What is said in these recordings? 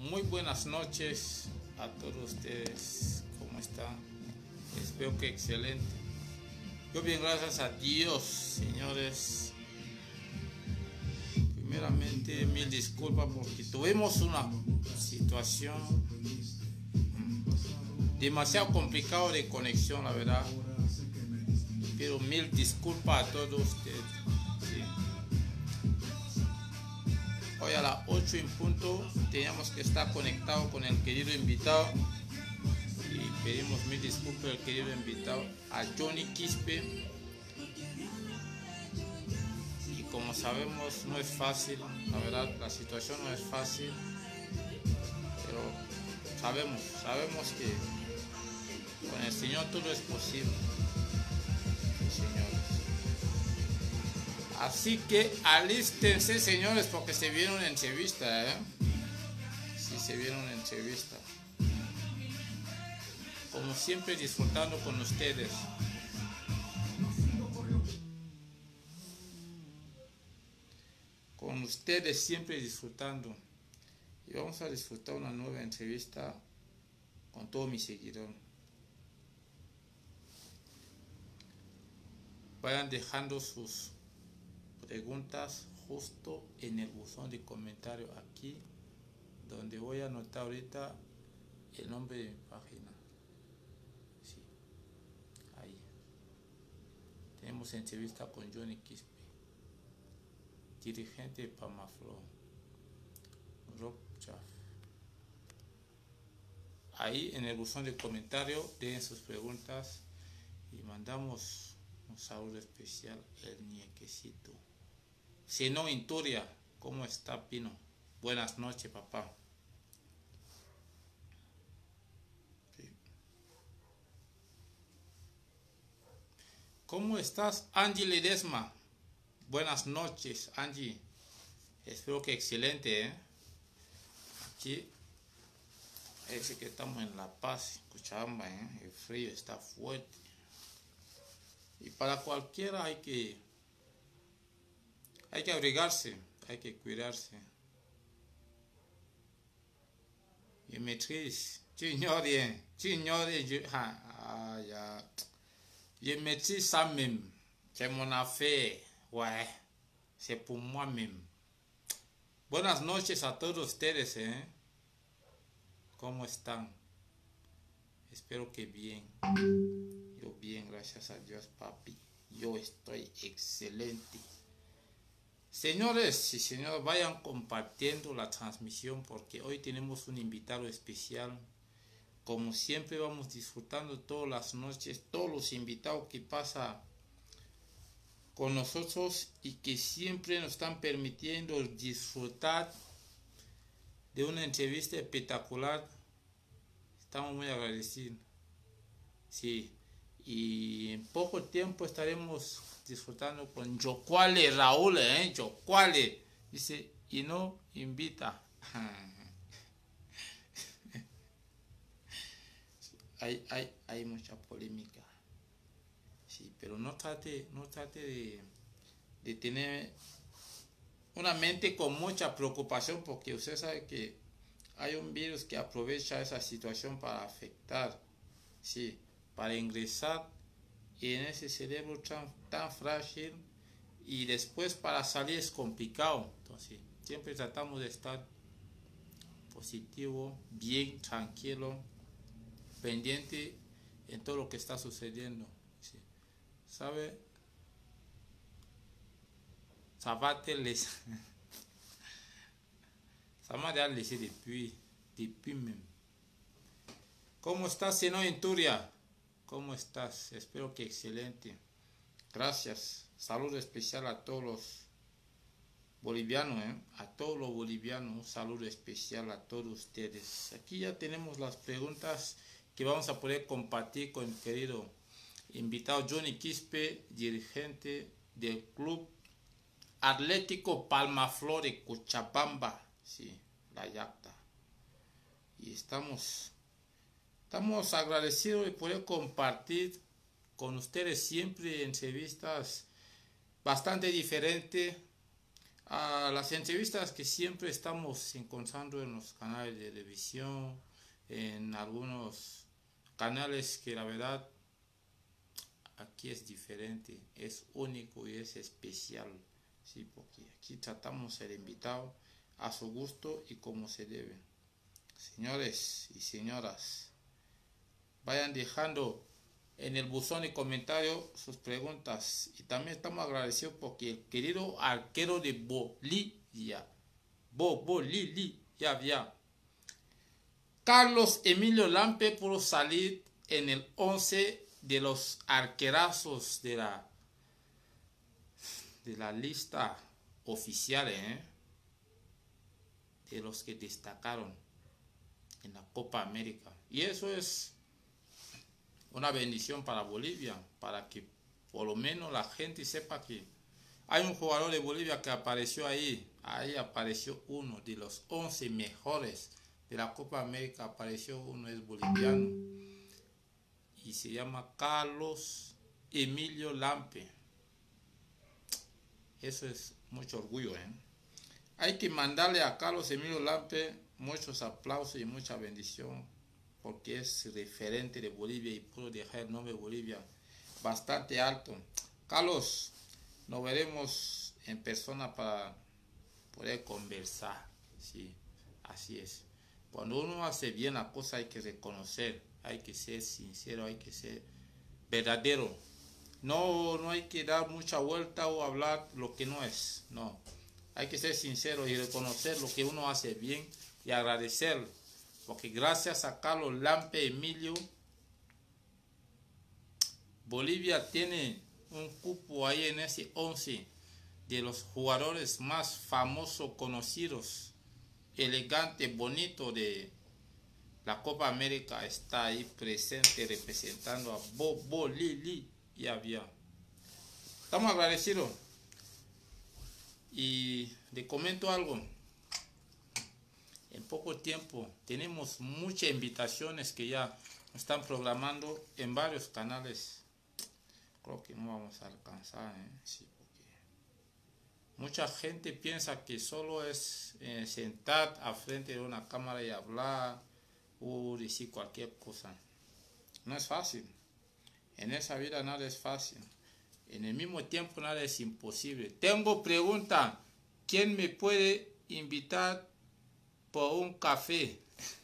Muy buenas noches a todos ustedes. ¿Cómo están? Espero que excelente. Yo bien, gracias a Dios, señores. Primeramente, mil disculpas porque tuvimos una situación demasiado complicada de conexión, la verdad. Pero mil disculpas a todos ustedes. Sí. Hoy a las 8 en punto teníamos que estar conectados con el querido invitado y pedimos mil disculpas al querido invitado, a Johnny Quispe. Y como sabemos, no es fácil, la verdad, la situación no es fácil, pero sabemos que con el Señor todo es posible, señores. Así que alístense, señores, porque se viene una entrevista, Sí, se viene una entrevista. Como siempre, disfrutando con ustedes. Con ustedes siempre disfrutando. Y vamos a disfrutar una nueva entrevista con todo mi seguidor. Vayan dejando sus preguntas justo en el buzón de comentarios aquí, donde voy a anotar ahorita el nombre de mi página. Sí, ahí tenemos entrevista con Johnny Quispe, dirigente de Palmaflor, Rock Chaff. Ahí en el buzón de comentarios dejen sus preguntas y mandamos un saludo especial al niequecito. Si no, Inturia, ¿cómo está, Pino? Buenas noches, papá. Sí. ¿Cómo estás, Angie Ledesma? Buenas noches, Angie. Espero que excelente, Aquí, parece que estamos en La Paz, Cochabamba, El frío está fuerte. Y para cualquiera hay que abrigarse, hay que cuidarse. Y maîtrise, ya. Je maîtrise ça même. C'est mon affaire, ouais. C'est pour moi-même. Buenas noches a todos ustedes, ¿Cómo están? Espero que bien. Yo bien, gracias a Dios, papi. Yo estoy excelente. Señores y señores, vayan compartiendo la transmisión porque hoy tenemos un invitado especial. Como siempre vamos disfrutando todas las noches, todos los invitados que pasan con nosotros y que siempre nos están permitiendo disfrutar de una entrevista espectacular. Estamos muy agradecidos. Sí, y en poco tiempo estaremos disfrutando con Yocuale Raúl, Yocuale. Dice, y no invita. Hay mucha polémica. Sí, pero no trate de tener una mente con mucha preocupación, porque usted sabe que hay un virus que aprovecha esa situación para afectar, sí, para ingresar en ese cerebro tan frágil, y después para salir es complicado. Entonces siempre tratamos de estar positivo, bien, tranquilo, pendiente en todo lo que está sucediendo, sí. ¿Sabe? Ça va te laisser. Ça m'a déjà laissé depuis même. ¿Cómo estás, Seno Inturia? ¿Cómo estás? Espero que excelente. Gracias. Saludo especial a todos los bolivianos, A todos los bolivianos, un saludo especial a todos ustedes. Aquí ya tenemos las preguntas que vamos a poder compartir con el querido invitado Johnny Quispe, dirigente del Club Atlético Palmaflor de Cochabamba, sí, la Yacta. Y estamos agradecidos de poder compartir con ustedes siempre entrevistas bastante diferentes, a las entrevistas que siempre estamos encontrando en los canales de televisión, en algunos canales que la verdad aquí es diferente, es único y es especial, sí, porque aquí tratamos el invitado a su gusto y como se debe. Señores y señoras, vayan dejando en el buzón de comentarios sus preguntas. Y también estamos agradecidos porque el querido arquero de Bolivia, Bolivia, Carlos Emilio Lampe, pudo salir en el 11 de los arquerazos de la lista oficial, de los que destacaron en la Copa América. Y eso es una bendición para Bolivia, para que por lo menos la gente sepa que hay un jugador de Bolivia que apareció ahí. Ahí apareció uno de los 11 mejores de la Copa América, apareció uno, es boliviano y se llama Carlos Emilio Lampe. Eso es mucho orgullo, Hay que mandarle a Carlos Emilio Lampe muchos aplausos y mucha bendición, porque es referente de Bolivia y pudo dejar el nombre de Bolivia bastante alto. Carlos, nos veremos en persona para poder conversar. Sí, así es. Cuando uno hace bien la cosa hay que reconocer, hay que ser sincero, hay que ser verdadero. No hay que dar mucha vuelta o hablar lo que no es. No, hay que ser sincero y reconocer lo que uno hace bien y agradecerlo. Porque gracias a Carlos Lampe Emilio, Bolivia tiene un cupo ahí en ese 11 de los jugadores más famosos, conocidos, elegantes, bonitos de la Copa América. Está ahí presente representando a Bolivia. Estamos agradecidos. Y le comento algo. En poco tiempo tenemos muchas invitaciones que ya están programando en varios canales. Creo que no vamos a alcanzar, sí, porque mucha gente piensa que solo es sentar a frente de una cámara y hablar o decir cualquier cosa. No es fácil. En esa vida nada es fácil. En el mismo tiempo nada es imposible. Tengo pregunta. ¿Quién me puede invitar por un café?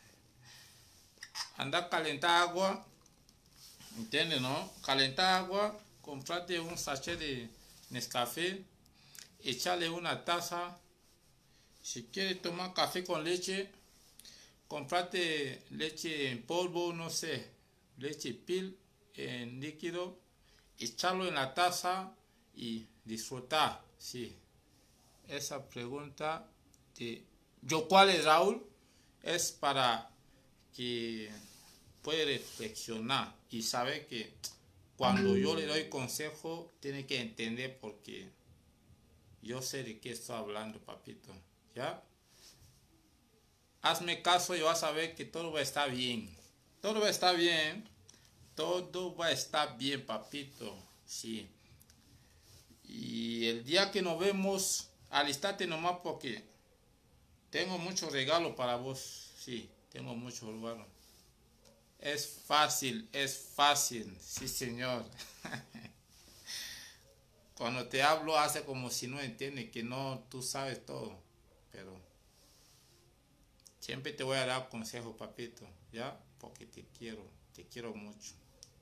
Anda a calentar agua, ¿entiendes, no? Calentar agua, comprate un sachet de Nescafé, echarle una taza. Si quieres tomar café con leche, comprate leche en polvo, no sé, leche pil en líquido, echarlo en la taza y disfrutar, sí. Esa pregunta de ¿yo cuál es, Raúl? Es para que puede reflexionar y saber que cuando yo le doy consejo tiene que entender porque yo sé de qué estoy hablando, papito. ¿Ya? Hazme caso y vas a ver que todo va a estar bien. Todo va a estar bien. Todo va a estar bien, papito. Sí. Y el día que nos vemos, alistate nomás porque tengo mucho regalo para vos. Sí, tengo mucho regalo. Es fácil, sí señor. Cuando te hablo hace como si no entiendes que no, tú sabes todo. Pero siempre te voy a dar consejo, papito, ¿ya? Porque te quiero mucho.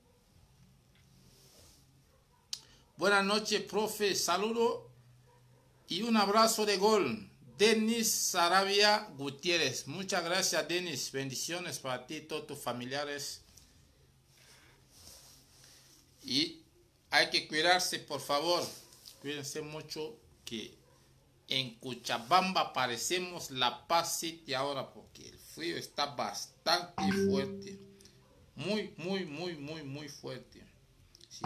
Buenas noches, profe, saludo y un abrazo de gol. Denis Sarabia Gutiérrez. Muchas gracias, Denis. Bendiciones para ti y todos tus familiares. Y hay que cuidarse, por favor. Cuídense mucho que en Cochabamba parecemos La Paz City ahora porque el frío está bastante fuerte. Muy fuerte. Sí.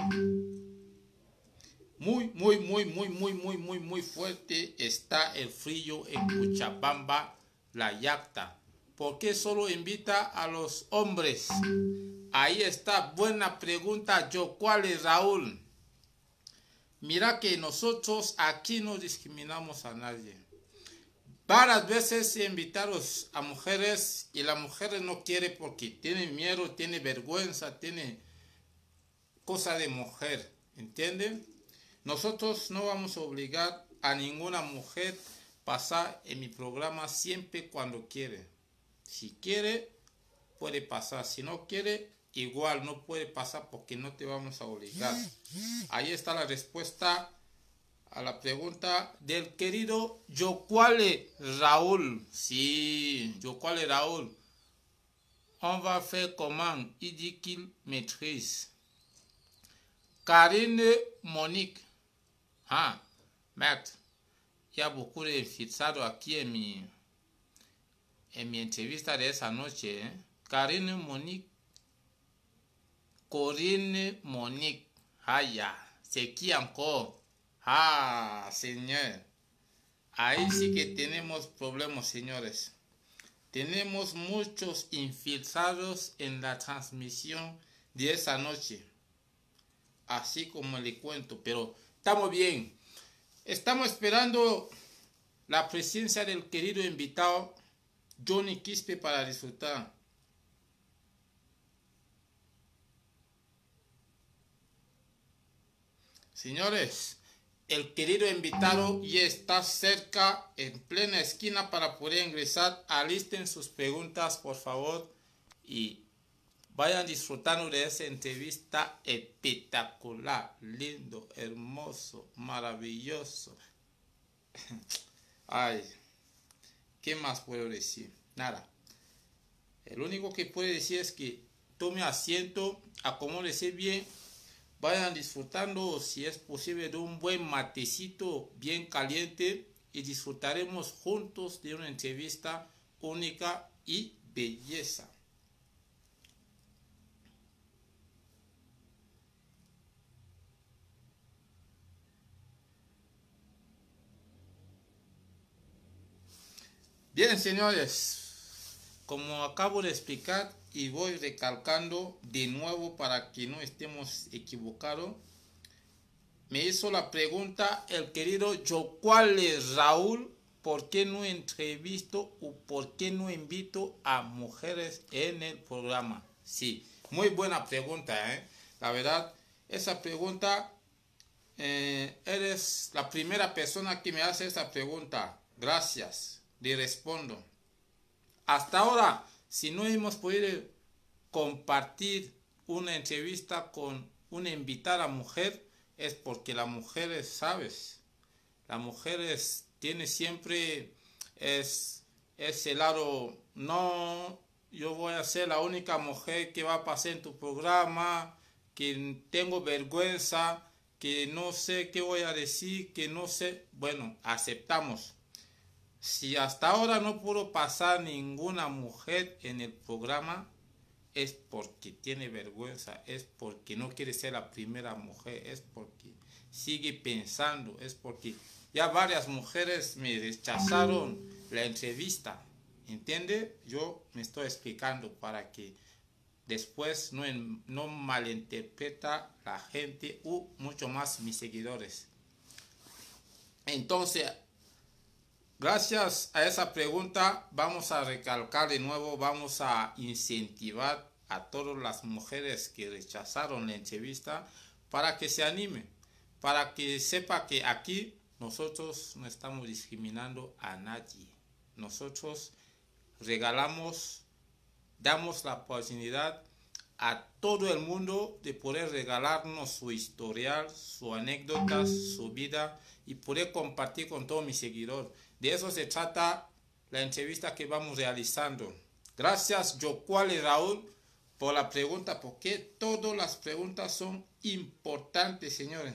Muy fuerte está el frío en Cochabamba, La Yacta. ¿Por qué solo invita a los hombres? Ahí está, buena pregunta. ¿Yo cuál es, Raúl? Mira que nosotros aquí no discriminamos a nadie. Varias veces he invitado a mujeres y la mujer no quiere porque tiene miedo, tiene vergüenza, tiene cosa de mujer, ¿entienden? Nosotros no vamos a obligar a ninguna mujer a pasar en mi programa siempre cuando quiere. Si quiere, puede pasar. Si no quiere, igual no puede pasar porque no te vamos a obligar. Ahí está la respuesta a la pregunta del querido Yokwale Raúl. Sí, Yokwale Raúl. On va faire comment? Il dit qu'il maîtrise. Karine Monique. Ah, merde. Il y a beaucoup de infiltrados aquí en mi entrevista de esa noche. Karine Monique. Corinne Monique. Ah, ya. C'est qui encore? Ah, señor. Ahí sí que tenemos problemas, señores. Tenemos muchos infiltrados en la transmisión de esa noche. Así como le cuento, pero estamos bien. Estamos esperando la presencia del querido invitado Johnny Quispe para disfrutar. Señores, el querido invitado ya está cerca, en plena esquina, para poder ingresar. Alisten sus preguntas, por favor, y vayan disfrutando de esa entrevista espectacular, lindo, hermoso, maravilloso. Ay, ¿qué más puedo decir? Nada. El único que puedo decir es que tome asiento, acomódese bien. Vayan disfrutando, si es posible, de un buen matecito bien caliente y disfrutaremos juntos de una entrevista única y belleza. Bien, señores, como acabo de explicar y voy recalcando de nuevo para que no estemos equivocados, me hizo la pregunta el querido Yokwale Raúl, ¿por qué no entrevisto o por qué no invito a mujeres en el programa? Sí, muy buena pregunta, ¿eh? La verdad, esa pregunta, eres la primera persona que me hace esa pregunta. Gracias, le respondo. Hasta ahora, si no hemos podido compartir una entrevista con una invitada mujer, es porque la mujer, sabes, la mujer tiene siempre ese lado, no, yo voy a ser la única mujer que va a pasar en tu programa, que tengo vergüenza, que no sé qué voy a decir, que no sé, bueno, aceptamos. Si hasta ahora no pudo pasar ninguna mujer en el programa, es porque tiene vergüenza, es porque no quiere ser la primera mujer, es porque sigue pensando, es porque ya varias mujeres me rechazaron la entrevista, ¿entiende? Yo me estoy explicando para que después no malinterpreta la gente o mucho más mis seguidores. Entonces, gracias a esa pregunta vamos a recalcar de nuevo, vamos a incentivar a todas las mujeres que rechazaron la entrevista para que se animen, para que sepa que aquí nosotros no estamos discriminando a nadie. Nosotros regalamos, damos la oportunidad a todo el mundo de poder regalarnos su historial, su anécdota, su vida y poder compartir con todos mis seguidores. De eso se trata la entrevista que vamos realizando. Gracias, Yokwale Raúl, por la pregunta, porque todas las preguntas son importantes, señores.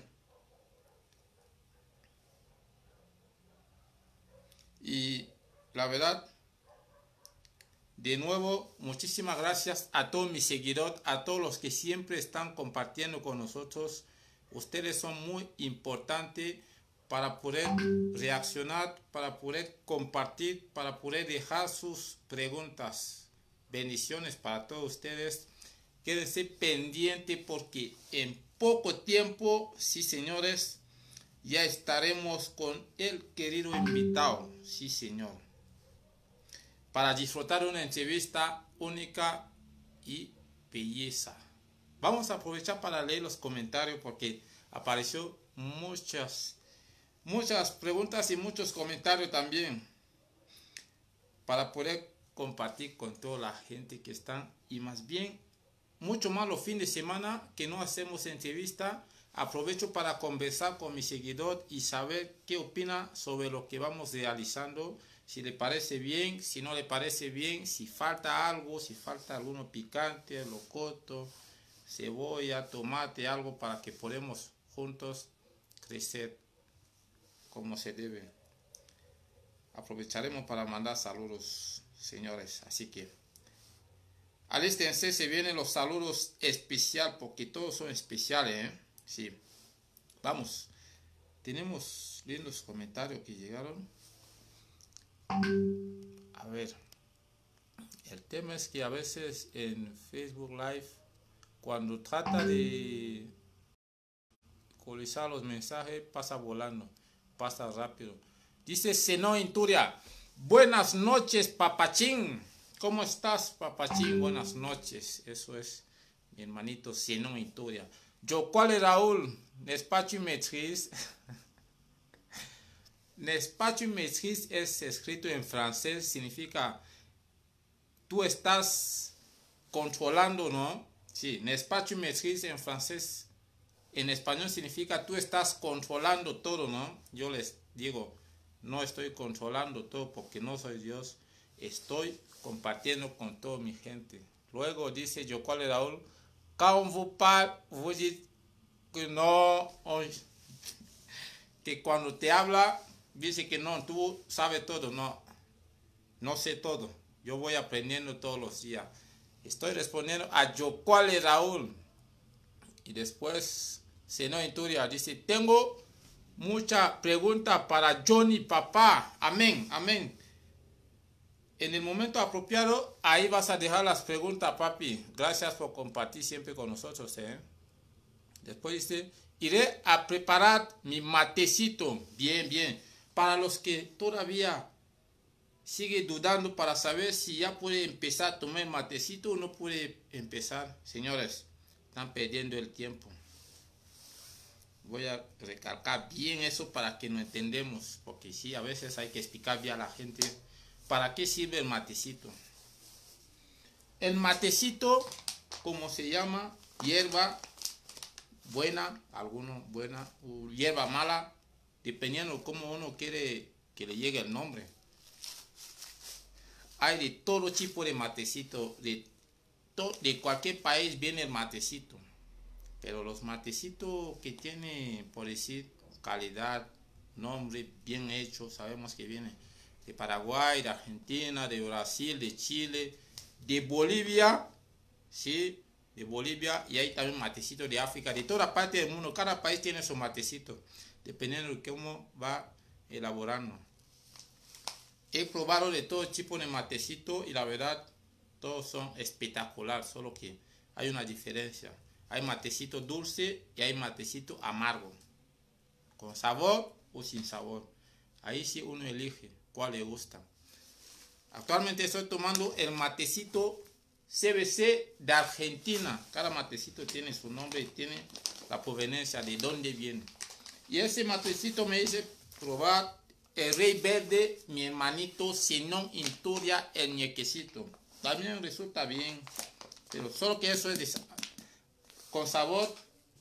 Y la verdad, de nuevo, muchísimas gracias a todos mis seguidores, a todos los que siempre están compartiendo con nosotros. Ustedes son muy importantes para poder reaccionar, para poder compartir, para poder dejar sus preguntas. Bendiciones para todos ustedes. Quédense pendientes porque en poco tiempo, sí señores, ya estaremos con el querido invitado, sí señor, para disfrutar de una entrevista única y belleza. Vamos a aprovechar para leer los comentarios porque apareció muchas preguntas y muchos comentarios también para poder compartir con toda la gente que están, y más bien mucho más los fines de semana que no hacemos entrevista. Aprovecho para conversar con mi seguidor y saber qué opina sobre lo que vamos realizando, si le parece bien, si no le parece bien, si falta algo, si falta alguno picante, locoto, cebolla, tomate, algo para que podamos juntos crecer como se debe. Aprovecharemos para mandar saludos, señores, así que alístense, se vienen los saludos especiales porque todos son especiales, ¿eh? Sí, vamos, tenemos lindos comentarios que llegaron. A ver, el tema es que a veces en Facebook Live, cuando trata de actualizar los mensajes, pasa volando, pasa rápido. Dice Seno Inturia, buenas noches papachín. ¿Cómo estás papachín? Buenas noches. Eso es mi hermanito Seno Inturia. Yo, ¿cuál es Raúl? Despacho y maîtrise. Despacho y maîtrise es escrito en francés, significa tú estás controlando, ¿no? Sí, despacho y maîtrise en francés, en español significa tú estás controlando todo, ¿no? Yo les digo, no estoy controlando todo porque no soy Dios, estoy compartiendo con toda mi gente. Luego dice yo, ¿cuál es Raúl? Quand vous parlez, vous dites que no, que cuando te habla, dice que no, tú sabes todo. No, no sé todo. Yo voy aprendiendo todos los días. Estoy respondiendo a yo, ¿cuál es Raúl? Y después, Seno Inturia dice, tengo mucha pregunta para Johnny papá. Amén, amén. En el momento apropiado, ahí vas a dejar las preguntas, papi. Gracias por compartir siempre con nosotros, ¿eh? Después dice, iré a preparar mi matecito. Bien, bien. Para los que todavía siguen dudando para saber si ya puede empezar a tomar matecito o no puede empezar, señores, están perdiendo el tiempo. Voy a recalcar bien eso para que nos entendemos, porque sí, a veces hay que explicar bien a la gente para qué sirve el matecito. El matecito, como se llama, hierba buena, alguno buena, o hierba mala, dependiendo de cómo uno quiere que le llegue el nombre. Hay de todo tipo de matecito, de cualquier país viene el matecito. Pero los matecitos que tienen, por decir, calidad, nombre, bien hecho, sabemos que viene de Paraguay, de Argentina, de Brasil, de Chile, de Bolivia, ¿sí? De Bolivia, y hay también matecitos de África, de toda parte del mundo. Cada país tiene su matecito, dependiendo de cómo va elaborando. He probado de todo tipo de matecito y la verdad, todos son espectaculares, solo que hay una diferencia. Hay matecito dulce y hay matecito amargo, con sabor o sin sabor. Ahí sí uno elige cuál le gusta. Actualmente estoy tomando el matecito CBC de Argentina. Cada matecito tiene su nombre y tiene la proveniencia de dónde viene. Y ese matecito me dice probar el Rey Verde, mi hermanito Seno Inturia, el ñequecito. También resulta bien, pero solo que eso es con sabor.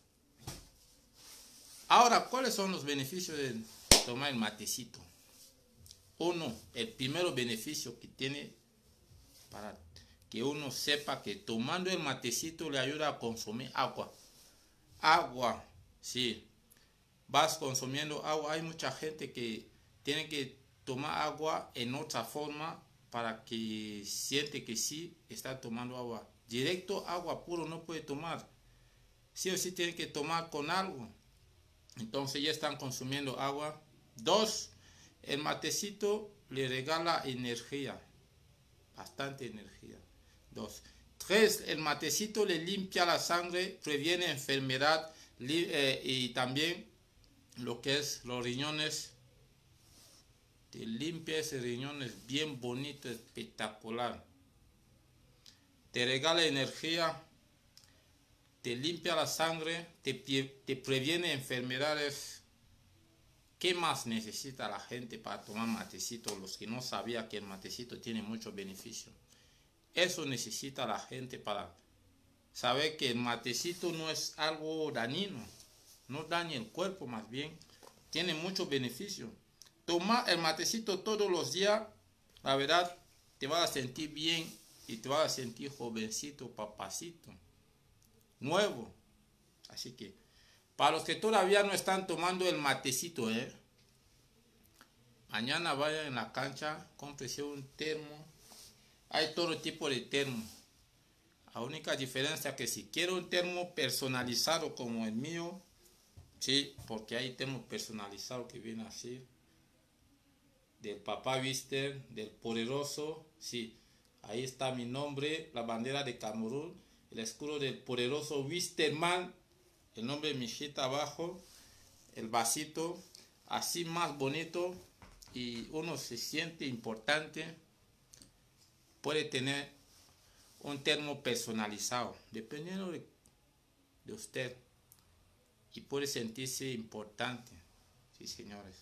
Ahora, ¿cuáles son los beneficios de tomar el matecito? Uno, el primer beneficio que tiene, para que uno sepa que tomando el matecito le ayuda a consumir agua. Agua, sí. Vas consumiendo agua. Hay mucha gente que tiene que tomar agua en otra forma para que siente que sí está tomando agua. Directo agua puro no puede tomar. Sí o sí tienen que tomar con algo. Entonces ya están consumiendo agua. 2, el matecito le regala energía. Bastante energía. 2. 3, el matecito le limpia la sangre, previene enfermedad y también lo que es los riñones, te limpia ese riñones bien bonito, espectacular. Te regala energía, te limpia la sangre, te previene enfermedades. ¿Qué más necesita la gente para tomar matecito? Los que no sabían que el matecito tiene muchos beneficios. Eso necesita la gente para saber que el matecito no es algo dañino. No daña el cuerpo, más bien. Tiene muchos beneficios. Toma el matecito todos los días. La verdad, te vas a sentir bien y te vas a sentir jovencito, papacito. Nuevo. Así que, para los que todavía no están tomando el matecito, mañana vayan en la cancha, cómprese un termo. Hay todo tipo de termo. La única diferencia es que si quiero un termo personalizado como el mío, sí, porque hay termos personalizados que vienen así, del Papá Wister, del Poderoso, sí, ahí está mi nombre, la bandera de Camerún, el escudo del Poderoso Wisterman, el nombre de mi hijita abajo, el vasito, así más bonito, y uno se siente importante. Puede tener un termo personalizado, dependiendo de usted, y puede sentirse importante. Sí, señores.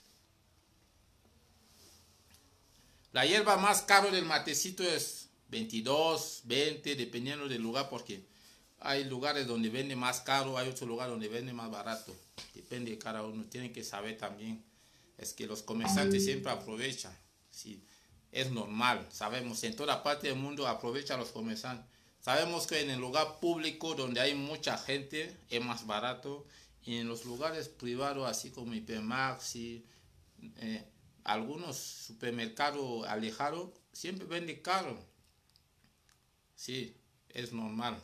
La hierba más cara del matecito es 22, 20, dependiendo del lugar, porque hay lugares donde vende más caro, hay otros lugares donde vende más barato. Depende de cada uno. Tienen que saber también. Es que los comerciantes siempre aprovechan. Sí, es normal. Sabemos, en toda parte del mundo aprovechan los comerciantes. Sabemos que en el lugar público donde hay mucha gente es más barato. Y en los lugares privados, así como Hipermaxi, algunos supermercados alejados, siempre venden caro. Sí, es normal.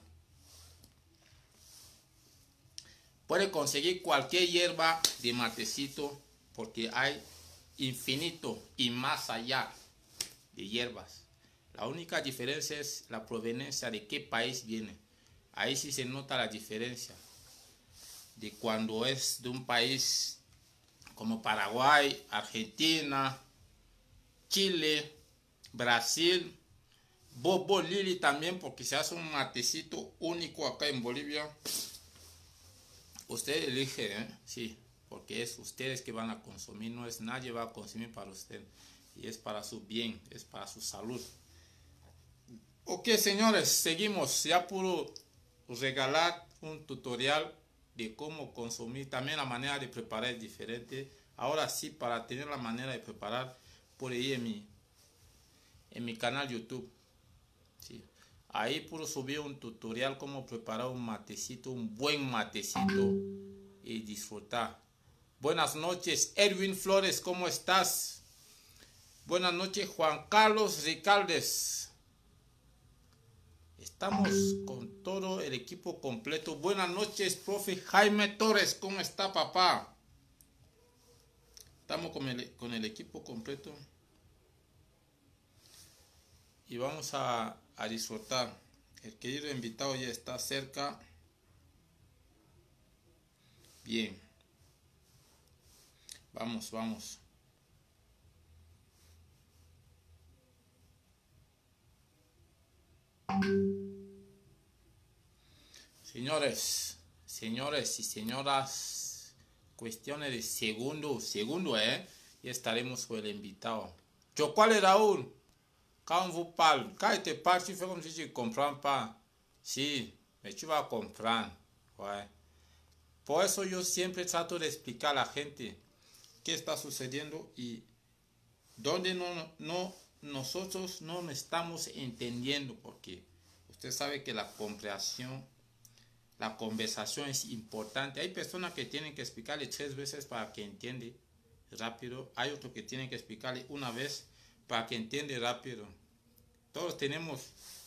Puede conseguir cualquier hierba de matecito porque hay infinito y más allá de hierbas. La única diferencia es la proveniencia de qué país viene. Ahí sí se nota la diferencia de cuando es de un país como Paraguay, Argentina, Chile, Brasil, Bobo Lili también, porque se hace un matecito único acá en Bolivia. Usted elige, sí, porque es ustedes que van a consumir, no es nadie va a consumir para usted. Y es para su bien, es para su salud. Ok, señores, seguimos. Ya puedo regalar un tutorial de cómo consumir. También la manera de preparar es diferente. Ahora sí, para tener la manera de preparar, puede ir en mi canal YouTube. Sí. Ahí puedo subir un tutorial cómo preparar un matecito, un buen matecito y disfrutar. Buenas noches, Edwin Flores, ¿cómo estás? Buenas noches, Juan Carlos Ricaldes. Estamos con todo el equipo completo. Buenas noches, profe Jaime Torres, ¿cómo está, papá? Estamos con el equipo completo. Y vamos a disfrutar. El querido invitado ya está cerca. Bien. Vamos, vamos. Señores y señoras, cuestiones de segundo, y estaremos con el invitado. Yo, ¿cuál es Raúl? Quand vous parlez, quand tu parles, tu fais comme si tu ne comprends pas. Sí, mais tu vas comprendre. Ouais. Por eso yo siempre trato de explicar a la gente qué está sucediendo y dónde nosotros no estamos entendiendo, porque usted sabe que la comprensión, la conversación es importante. Hay personas que tienen que explicarle 3 veces para que entiende rápido. Hay otros que tienen que explicarle una vez para que entiende rápido. Todos tenemos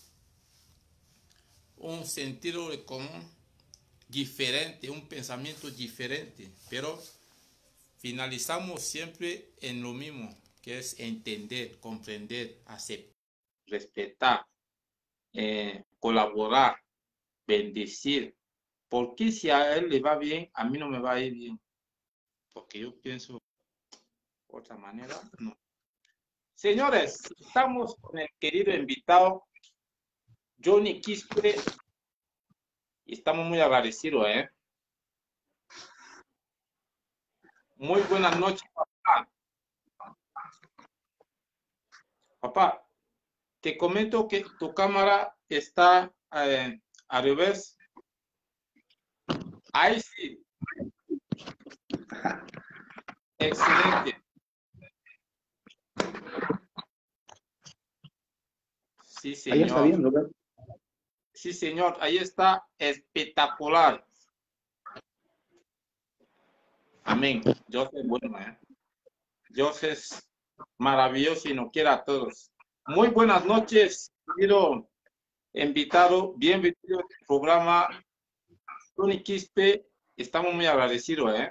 un sentido de común diferente, un pensamiento diferente, pero finalizamos siempre en lo mismo, que es entender, comprender, aceptar, respetar, colaborar, bendecir. Porque si a él le va bien, a mí no me va a ir bien. porque yo pienso de otra manera. No. Señores, estamos con el querido invitado Johnny Quispe y estamos muy agradecidos, ¿eh? Muy buenas noches, papá. Papá, te comento que tu cámara está al revés. Ahí sí. Excelente. Sí, Ahí está señor. bien, Roberto. Sí, señor. Ahí está espectacular. Amén. Dios es bueno, ¿eh? Dios es maravilloso y nos quiere a todos. Muy buenas noches, querido invitado. Bienvenido al programa Tony Quispe. Estamos muy agradecidos, ¿eh?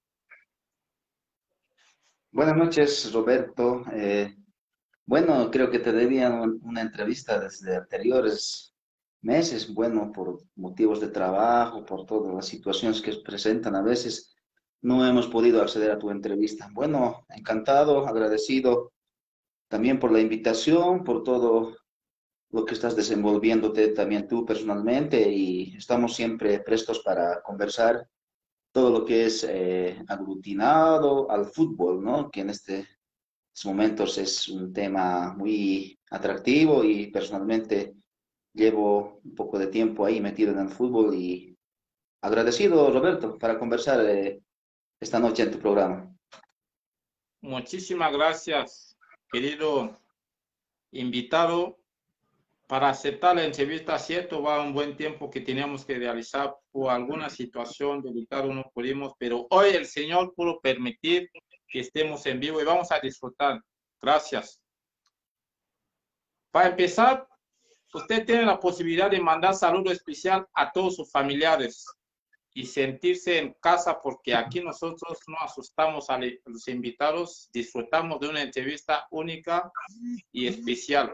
Buenas noches, Roberto. Bueno, creo que te debían una entrevista desde anteriores meses. Bueno, por motivos de trabajo, por todas las situaciones que se presentan a veces, no hemos podido acceder a tu entrevista. Bueno, encantado, agradecido también por la invitación, por todo lo que estás desenvolviéndote también tú personalmente y estamos siempre prestos para conversar todo lo que es aglutinado al fútbol, ¿no? Que en estos momentos es un tema muy atractivo y personalmente llevo un poco de tiempo ahí metido en el fútbol y agradecido, Roberto, para conversar esta noche en tu programa. Muchísimas gracias, querido invitado, para aceptar la entrevista. Cierto, va un buen tiempo que teníamos que realizar por alguna situación delicada, no pudimos, pero hoy el Señor pudo permitir que estemos en vivo y vamos a disfrutar. Gracias. Para empezar, usted tiene la posibilidad de mandar saludo especial a todos sus familiares y sentirse en casa, porque aquí nosotros no asustamos a los invitados, disfrutamos de una entrevista única y especial.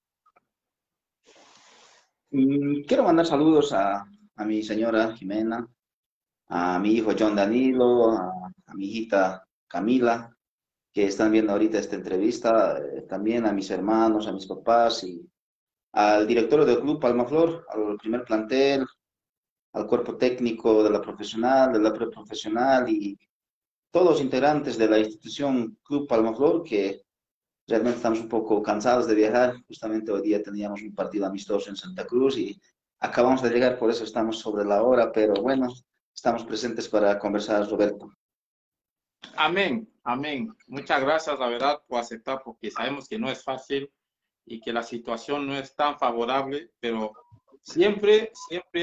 Quiero mandar saludos a mi señora Jimena, a mi hijo John Danilo, a mi hijita Camila, que están viendo ahorita esta entrevista, también a mis hermanos, a mis papás y al director del club Palmaflor, al primer plantel, al cuerpo técnico de la profesional, de la preprofesional y todos los integrantes de la institución Club Palmaflor, que realmente estamos un poco cansados de viajar. Justamente hoy día teníamos un partido amistoso en Santa Cruz y acabamos de llegar, por eso estamos sobre la hora, pero bueno, estamos presentes para conversar, Roberto. Amén, amén. Muchas gracias, la verdad, por aceptar, porque sabemos que no es fácil y que la situación no es tan favorable, pero siempre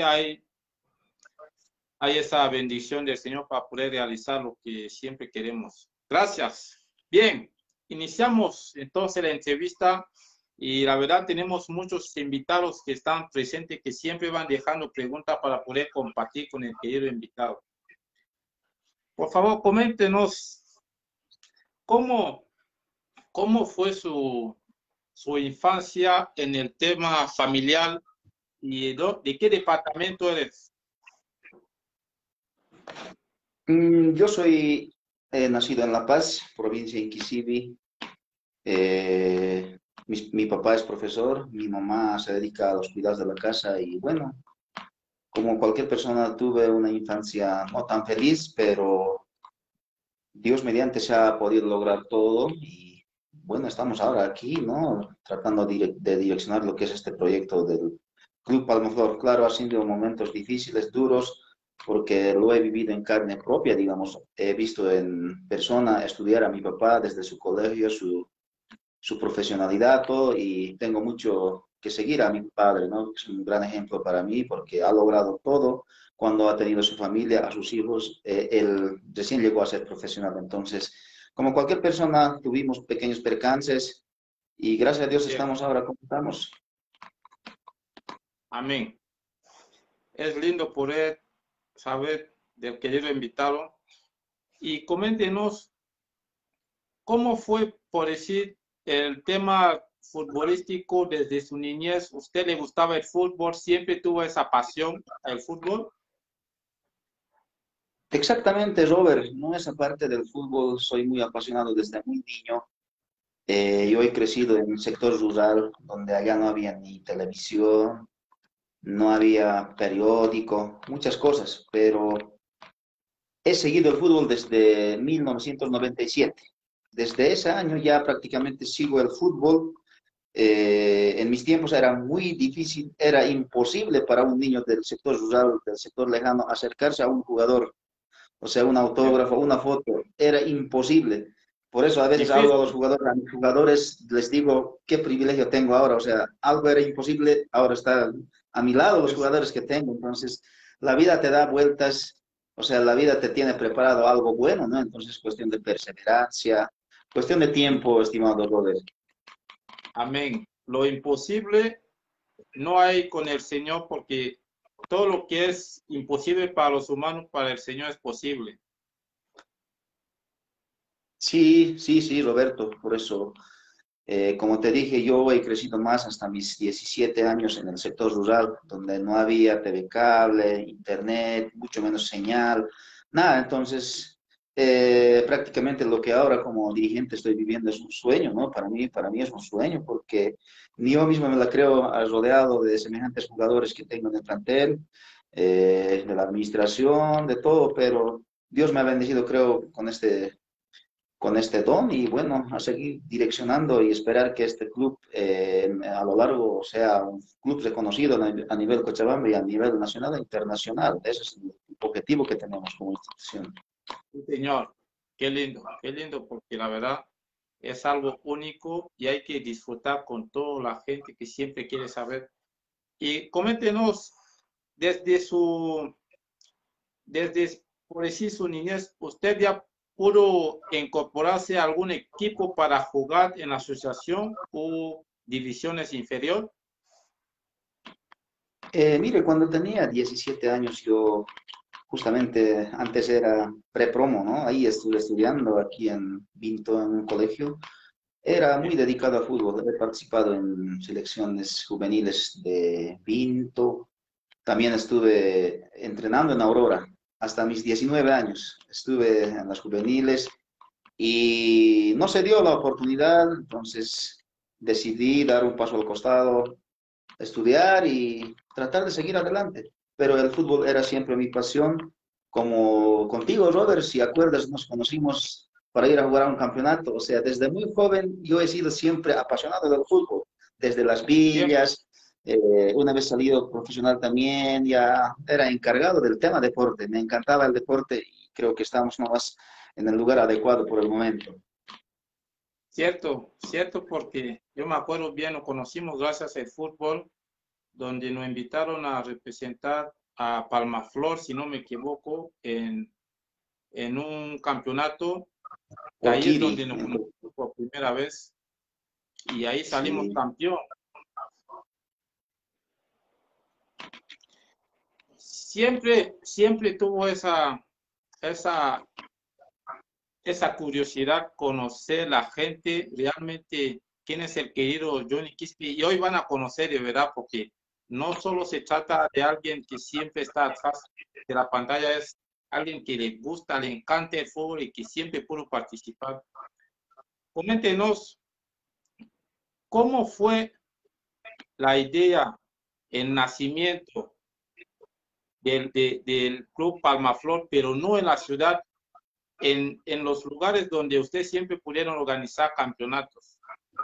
hay esa bendición del Señor para poder realizar lo que siempre queremos. Gracias. Bien, iniciamos entonces la entrevista y la verdad tenemos muchos invitados que están presentes que siempre van dejando preguntas para poder compartir con el querido invitado. Por favor, coméntenos cómo, cómo fue su infancia en el tema familiar y de qué departamento eres. Yo soy nacido en La Paz, provincia de Inquisibi. Mi papá es profesor, mi mamá se dedica a los cuidados de la casa y bueno, como cualquier persona tuve una infancia no tan feliz, pero Dios mediante se ha podido lograr todo y bueno, estamos ahora aquí, ¿no? Tratando de direccionar lo que es este proyecto del Club Palmaflor. Claro, ha sido momentos difíciles, duros, porque lo he vivido en carne propia, digamos. He visto en persona estudiar a mi papá desde su colegio, su profesionalidad, todo, y tengo mucho que seguir a mi padre, ¿no? Es un gran ejemplo para mí porque ha logrado todo cuando ha tenido su familia, a sus hijos. Él recién llegó a ser profesional, entonces, como cualquier persona, tuvimos pequeños percances y gracias a Dios estamos ahora como estamos. Amén. Es lindo poder saber del querido invitado y coméntenos cómo fue, por decir, el tema futbolístico desde su niñez. ¿Usted le gustaba el fútbol? ¿Siempre tuvo esa pasión al fútbol? Exactamente, Robert, no esa parte del fútbol, soy muy apasionado desde muy niño. Yo he crecido en un sector rural donde allá no había ni televisión, no había periódico, muchas cosas, pero he seguido el fútbol desde 1997. Desde ese año ya prácticamente sigo el fútbol. En mis tiempos era muy difícil, era imposible para un niño del sector rural, del sector lejano, acercarse a un jugador, o sea, un ¿Cierto? autógrafo, una foto, era imposible. Por eso a veces hablo a los Difícil, jugadores, a mis jugadores les digo qué privilegio tengo ahora, o sea, algo era imposible, ahora está a mi lado los pues, jugadores que tengo, entonces la vida te da vueltas, o sea, la vida te tiene preparado algo bueno, ¿no? Entonces es cuestión de perseverancia, cuestión de tiempo, estimado Robert. amén. Lo imposible no hay con el Señor porque todo lo que es imposible para los humanos, para el Señor es posible. Sí, sí, sí, Roberto, por eso. Como te dije, yo he crecido más hasta mis 17 años en el sector rural, donde no había TV cable, internet, mucho menos señal, nada. Entonces, prácticamente lo que ahora como dirigente estoy viviendo es un sueño, ¿no? Para mí es un sueño, porque ni yo mismo me la creo rodeado de semejantes jugadores que tengo en el plantel, de la administración, de todo, pero Dios me ha bendecido, creo, con este don y bueno, a seguir direccionando y esperar que este club a lo largo sea un club reconocido a nivel Cochabamba y a nivel nacional e internacional. Ese es el objetivo que tenemos como institución. Sí, Señor, qué lindo, porque la verdad es algo único y hay que disfrutar con toda la gente que siempre quiere saber. Y coméntenos desde desde por decir su niñez, ¿usted ya pudo incorporarse a algún equipo para jugar en la asociación o divisiones inferior? Mire, cuando tenía 17 años, yo justamente antes era prepromo, ¿no? Ahí estuve estudiando aquí en Vinto, en un colegio. Era muy Sí. dedicado a fútbol. He participado en selecciones juveniles de Vinto. También estuve entrenando en Aurora hasta mis 19 años. Estuve en las juveniles y no se dio la oportunidad, entonces decidí dar un paso al costado, estudiar y tratar de seguir adelante. Pero el fútbol era siempre mi pasión. Como contigo, Robert, si acuerdas, nos conocimos para ir a jugar a un campeonato. O sea, desde muy joven yo he sido siempre apasionado del fútbol, desde las Siempre, villas. Una vez salido profesional también, ya era encargado del tema deporte. Me encantaba el deporte y creo que estamos nomás en el lugar adecuado por el momento. cierto, cierto, porque yo me acuerdo bien, nos conocimos gracias al fútbol, donde nos invitaron a representar a Palmaflor, si no me equivoco, en un campeonato, que ahí es Okiri, donde nos conocimos por primera vez y ahí salimos sí. campeón. Siempre tuvo esa, esa curiosidad, conocer la gente, realmente quién es el querido Johnny Quispe, y hoy van a conocer de verdad, porque no solo se trata de alguien que siempre está atrás de la pantalla, es alguien que le gusta, le encanta el fútbol y que siempre pudo participar. Coméntenos cómo fue la idea, el nacimiento del Club Palmaflor, pero no en la ciudad, en los lugares donde ustedes siempre pudieron organizar campeonatos.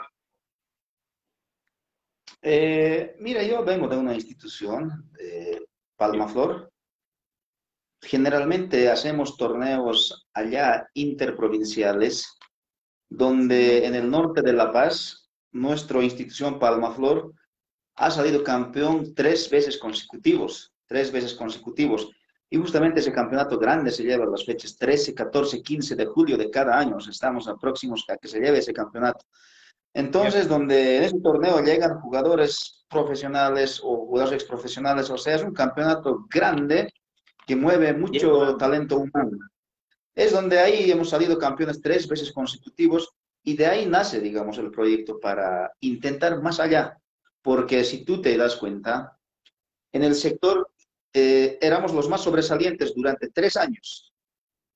Mira, yo vengo de una institución, Sí, Palmaflor. Generalmente hacemos torneos allá interprovinciales, donde en el norte de La Paz, nuestra institución Palmaflor ha salido campeón 3 veces consecutivos, 3 veces consecutivos. Y justamente ese campeonato grande se lleva las fechas 13, 14, 15 de julio de cada año. O sea, estamos próximos a que se lleve ese campeonato. Entonces, cierto. donde en ese torneo llegan jugadores profesionales o jugadores exprofesionales, o sea, es un campeonato grande que mueve Bien, mucho bueno. talento humano. Es donde ahí hemos salido campeones 3 veces consecutivos y de ahí nace, digamos, el proyecto para intentar más allá. Porque si tú te das cuenta, en el sector éramos los más sobresalientes durante 3 años.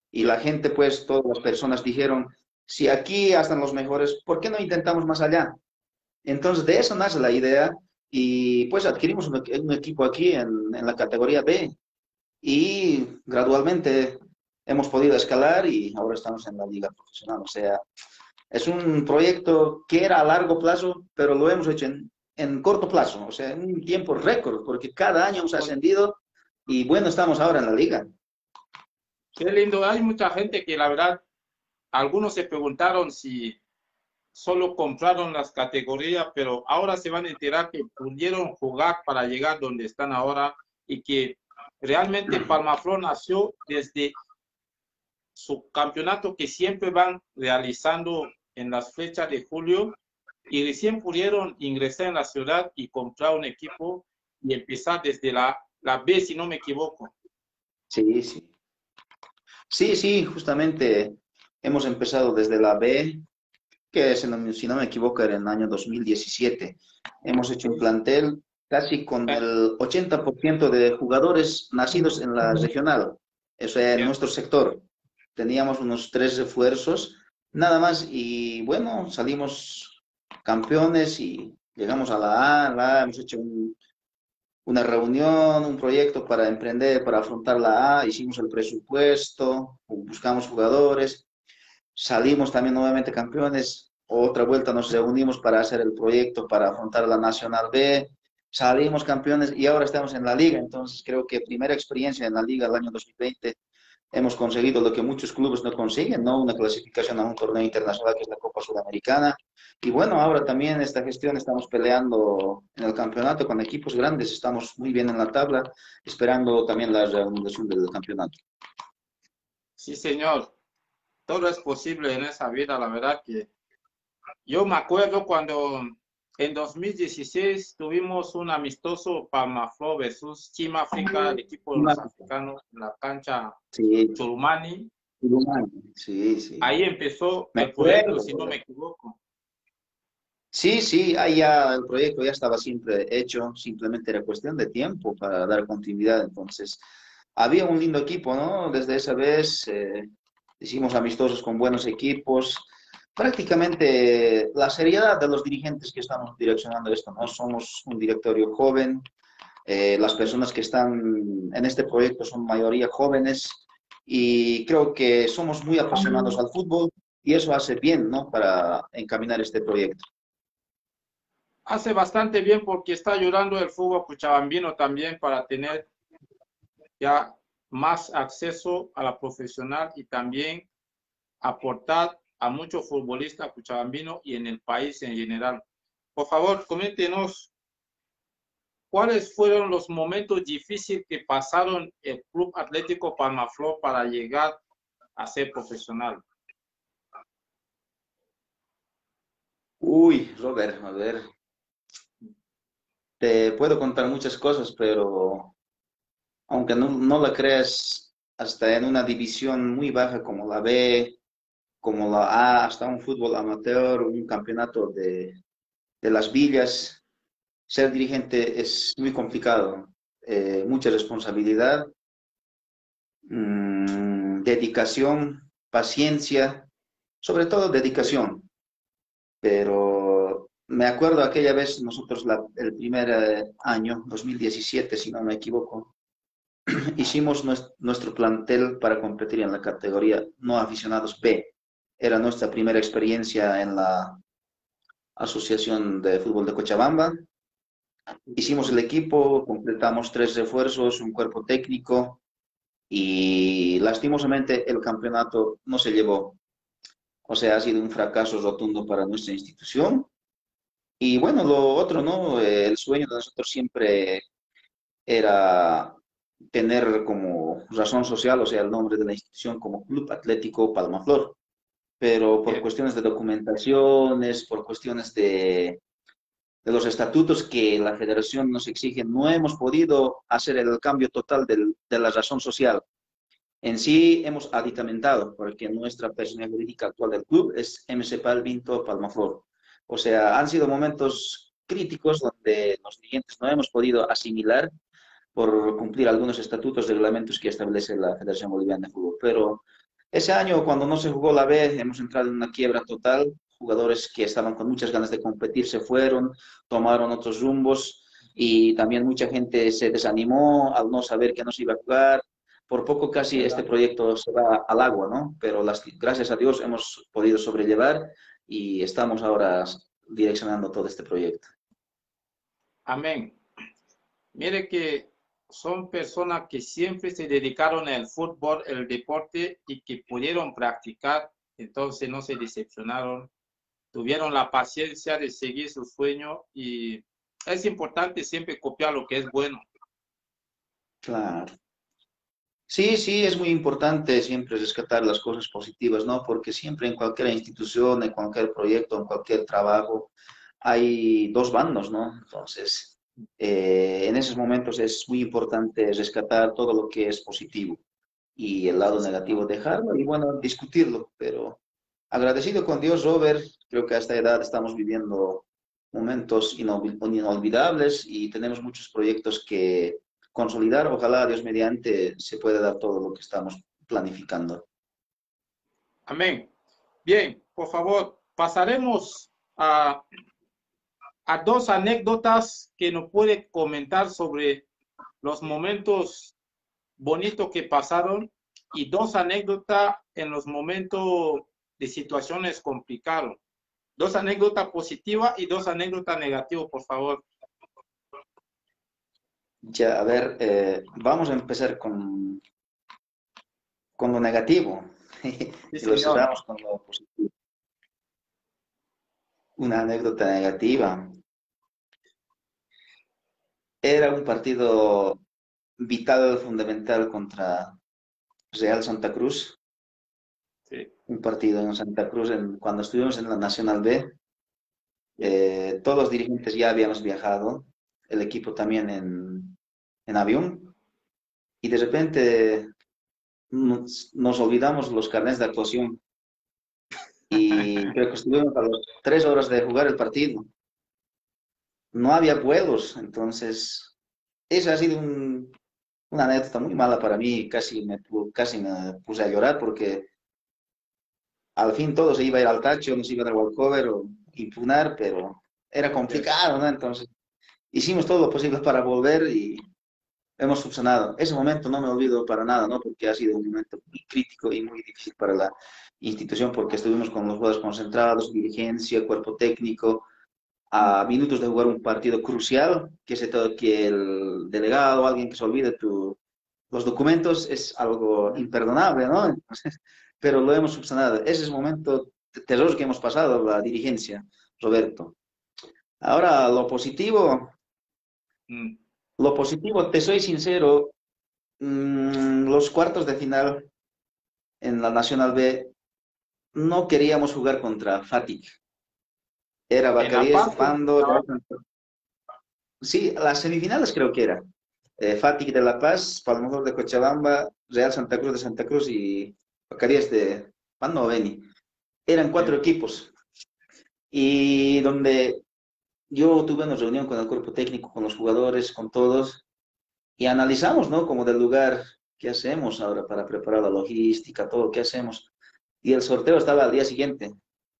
Y la gente, pues, todas las personas dijeron, si aquí están los mejores, ¿por qué no intentamos más allá? Entonces, de eso nace la idea y pues adquirimos un equipo aquí en la categoría B y gradualmente hemos podido escalar y ahora estamos en la liga profesional. O sea, es un proyecto que era a largo plazo, pero lo hemos hecho en corto plazo, o sea, en un tiempo récord, porque cada año hemos ascendido y bueno, estamos ahora en la liga. Qué lindo. Hay mucha gente que la verdad, algunos se preguntaron si solo compraron las categorías, pero ahora se van a enterar que pudieron jugar para llegar donde están ahora y que realmente Palmaflor nació desde su campeonato que siempre van realizando en las fechas de julio y recién pudieron ingresar en la ciudad y comprar un equipo y empezar desde la B, si no me equivoco. Sí, sí. Sí, sí, justamente hemos empezado desde la B, que si no me equivoco era en el año 2017. Hemos hecho un plantel casi con el 80% de jugadores nacidos en la regional, o sea, en nuestro sector. Teníamos unos 3 refuerzos, nada más, y bueno, salimos campeones y llegamos a la A, hemos hecho una reunión, un proyecto para emprender, para afrontar la A, hicimos el presupuesto, buscamos jugadores, salimos también nuevamente campeones, otra vuelta nos reunimos para hacer el proyecto para afrontar la Nacional B, salimos campeones y ahora estamos en la liga, entonces creo que primera experiencia en la liga el año 2020 hemos conseguido lo que muchos clubes no consiguen, ¿no? Una clasificación a un torneo internacional que es la Copa Sudamericana. Y bueno, ahora también esta gestión estamos peleando en el campeonato con equipos grandes, estamos muy bien en la tabla, esperando también la reanudación del campeonato. Sí, señor. Todo es posible en esa vida, la verdad que yo me acuerdo cuando en 2016 tuvimos un amistoso Palmaflor versus Team África, el equipo de los africanos, en la cancha Sí, Churumani. sí, sí. Ahí empezó Me el proyecto, acuerdo. si no me equivoco. Sí, sí, ahí ya el proyecto ya estaba siempre hecho, simplemente era cuestión de tiempo para dar continuidad. Entonces, había un lindo equipo, ¿no? Desde esa vez hicimos amistosos con buenos equipos. Prácticamente la seriedad de los dirigentes que estamos direccionando esto, ¿no? Somos un directorio joven, las personas que están en este proyecto son mayoría jóvenes y creo que somos muy apasionados al fútbol y eso hace bien, ¿no? Para encaminar este proyecto. Hace bastante bien porque está ayudando el fútbol cuchabambino también para tener ya más acceso a la profesional y también aportar a muchos futbolistas cuchabambinos y en el país en general. Por favor, coméntenos cuáles fueron los momentos difíciles que pasaron el Club Atlético Palmaflor para llegar a ser profesional. Uy, Robert, a ver, te puedo contar muchas cosas, pero aunque no la creas, hasta en una división muy baja como la B, como la A, hasta un fútbol amateur, un campeonato de las villas, ser dirigente es muy complicado. Mucha responsabilidad, dedicación, paciencia, sobre todo dedicación. Pero me acuerdo aquella vez, nosotros el primer año, 2017, si no me equivoco, hicimos nuestro plantel para competir en la categoría no aficionados B. Era nuestra primera experiencia en la Asociación de Fútbol de Cochabamba. Hicimos el equipo, completamos 3 refuerzos, un cuerpo técnico y lastimosamente el campeonato no se llevó. O sea, ha sido un fracaso rotundo para nuestra institución. Y bueno, lo otro, ¿no? El sueño de nosotros siempre era tener como razón social, o sea, el nombre de la institución como Club Atlético Palmaflor. Pero por cuestiones de documentaciones, por cuestiones de los estatutos que la federación nos exige, no hemos podido hacer el cambio total de la razón social. En sí hemos aditamentado, porque nuestra personalidad jurídica actual del club es MC Palvinto Palmaflor. O sea, han sido momentos críticos donde los dirigentes no hemos podido asimilar por cumplir algunos estatutos, reglamentos que establece la Federación Boliviana de Fútbol. Pero Ese año, cuando no se jugó la B, hemos entrado en una quiebra total. Jugadores que estaban con muchas ganas de competir se fueron, tomaron otros rumbos y también mucha gente se desanimó al no saber que no se iba a jugar. Por poco casi este ¿verdad? proyecto se va al agua, ¿no? Pero gracias a Dios hemos podido sobrellevar y estamos ahora direccionando todo este proyecto. Amén. Mire que son personas que siempre se dedicaron al fútbol, el deporte y que pudieron practicar, entonces no se decepcionaron, tuvieron la paciencia de seguir su sueño y es importante siempre copiar lo que es bueno. Claro. Sí, sí, es muy importante siempre rescatar las cosas positivas, ¿no? Porque siempre en cualquier institución, en cualquier proyecto, en cualquier trabajo, hay dos bandos, ¿no? Entonces, en esos momentos es muy importante rescatar todo lo que es positivo y el lado Sí, negativo señor. dejarlo y, bueno, discutirlo. Pero agradecido con Dios, Robert, creo que a esta edad estamos viviendo momentos inolvidables y tenemos muchos proyectos que consolidar. Ojalá, Dios mediante, se pueda dar todo lo que estamos planificando. Amén. Bien, por favor, pasaremos a dos anécdotas que nos puede comentar sobre los momentos bonitos que pasaron y dos anécdotas en los momentos de situaciones complicadas. Dos anécdotas positivas y dos anécdotas negativas, por favor. Ya, a ver, vamos a empezar con lo negativo Sí, y lo señor. cerramos con lo positivo. Una anécdota negativa. Era un partido vital, fundamental contra Real Santa Cruz, Sí, un partido en Santa Cruz cuando estuvimos en la Nacional B. Todos los dirigentes ya habíamos viajado, el equipo también en avión, y de repente nos olvidamos los carnets de actuación y creo que estuvimos a las 3 horas de jugar el partido. No había vuelos, entonces esa ha sido una anécdota muy mala para mí, casi me puse a llorar porque al fin todo se iba a ir al tacho, nos iba a dar walkover o impugnar, pero era complicado, ¿no? Entonces hicimos todo lo posible para volver y hemos subsanado. Ese momento no me olvido para nada, ¿no? Porque ha sido un momento muy crítico y muy difícil para la institución porque estuvimos con los jugadores concentrados, dirigencia, cuerpo técnico, a minutos de jugar un partido crucial, que el delegado o alguien que se olvide los documentos es algo imperdonable, ¿no? Entonces, pero lo hemos subsanado. Ese es el momento de terror que hemos pasado, la dirigencia, Roberto. Ahora, mm, lo positivo, te soy sincero, los cuartos de final en la Nacional B no queríamos jugar contra Fatih. Era en La Bacalíes, Paz, Pando, sí, las semifinales creo que era. Fatih de La Paz, Palmaflor de Cochabamba, Real Santa Cruz de Santa Cruz y Bacalíes de Pando o Beni. Eran cuatro sí, equipos y donde yo tuve una reunión con el cuerpo técnico, con los jugadores, con todos y analizamos, ¿no? Como del lugar, ¿qué hacemos ahora para preparar la logística, todo, qué hacemos? Y el sorteo estaba al día siguiente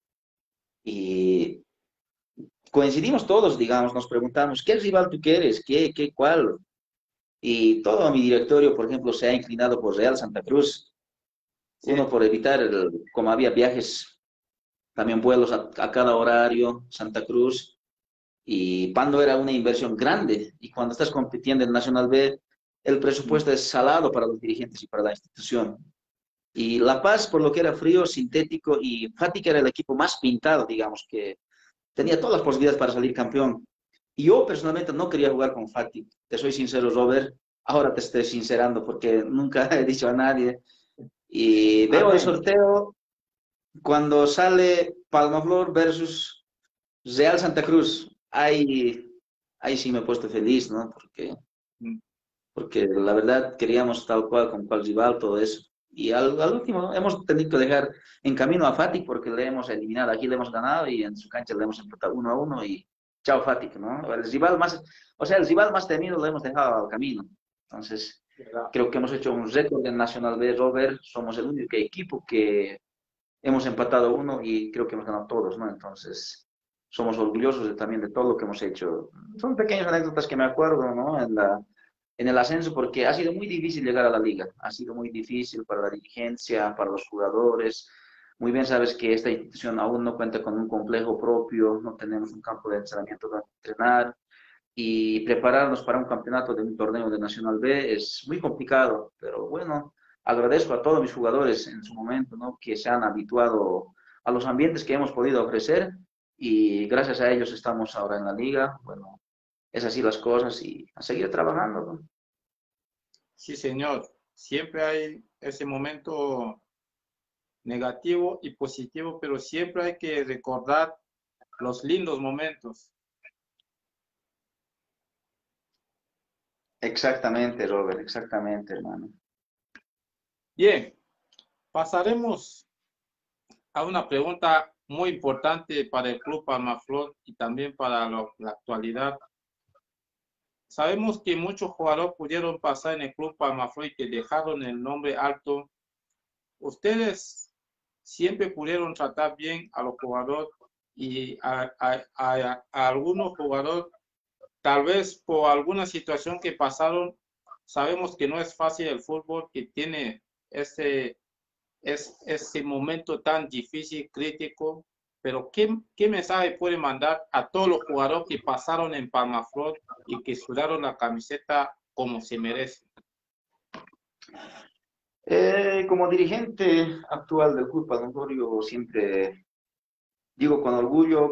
y coincidimos todos, digamos, nos preguntamos, ¿qué rival tú quieres? ¿Cuál? Y todo mi directorio, por ejemplo, se ha inclinado por Real Santa Cruz. Uno sí, por evitar, como había viajes, también vuelos a cada horario, Santa Cruz, y Pando era una inversión grande. Y cuando estás compitiendo en Nacional B, el mm, presupuesto es salado para los dirigentes y para la institución. Y La Paz, por lo que era frío, sintético, y Fática era el equipo más pintado, digamos, que tenía todas las posibilidades para salir campeón. Y yo personalmente no quería jugar con Fati. Te soy sincero, Robert. Ahora te estoy sincerando porque nunca he dicho a nadie. Y veo el amén. sorteo cuando sale Palmaflor versus Real Santa Cruz. Ahí sí me he puesto feliz, ¿no? Mm, Porque la verdad queríamos tal cual con cual rival, todo eso. Y al último hemos tenido que dejar en camino a Fatik porque le hemos eliminado, aquí le hemos ganado y en su cancha le hemos empatado 1-1 y chao Fatik, ¿no? El rival más, o sea, el rival más temido lo hemos dejado al camino. Entonces, ¿verdad? Creo que hemos hecho un récord en Nacional B, Robert. Somos el único equipo que hemos empatado uno y creo que hemos ganado todos, ¿no? Entonces, somos orgullosos también de todo lo que hemos hecho. Son pequeñas anécdotas que me acuerdo, ¿no? En el ascenso, porque ha sido muy difícil llegar a la liga. Ha sido muy difícil para la dirigencia, para los jugadores. Muy bien sabes que esta institución aún no cuenta con un complejo propio, no tenemos un campo de entrenamiento donde entrenar y prepararnos para un campeonato de un torneo de Nacional B es muy complicado, pero bueno, agradezco a todos mis jugadores en su momento, ¿no? Que se han habituado a los ambientes que hemos podido ofrecer y gracias a ellos estamos ahora en la liga. Bueno, es así las cosas y a seguir trabajando, ¿no? Sí, señor. Siempre hay ese momento negativo y positivo, pero siempre hay que recordar los lindos momentos. Exactamente, Robert, exactamente, hermano. Bien, pasaremos a una pregunta muy importante para el Club Palmaflor y también para la actualidad. Sabemos que muchos jugadores pudieron pasar en el Club Palmaflor y que dejaron el nombre alto. Ustedes siempre pudieron tratar bien a los jugadores y a algunos jugadores, tal vez por alguna situación que pasaron, sabemos que no es fácil el fútbol, que tiene ese momento tan difícil, crítico, pero ¿qué mensaje puede mandar a todos los jugadores que pasaron en Palmaflor y que sudaron la camiseta como se merece? Como dirigente actual del Club Palmaflor, yo siempre digo con orgullo,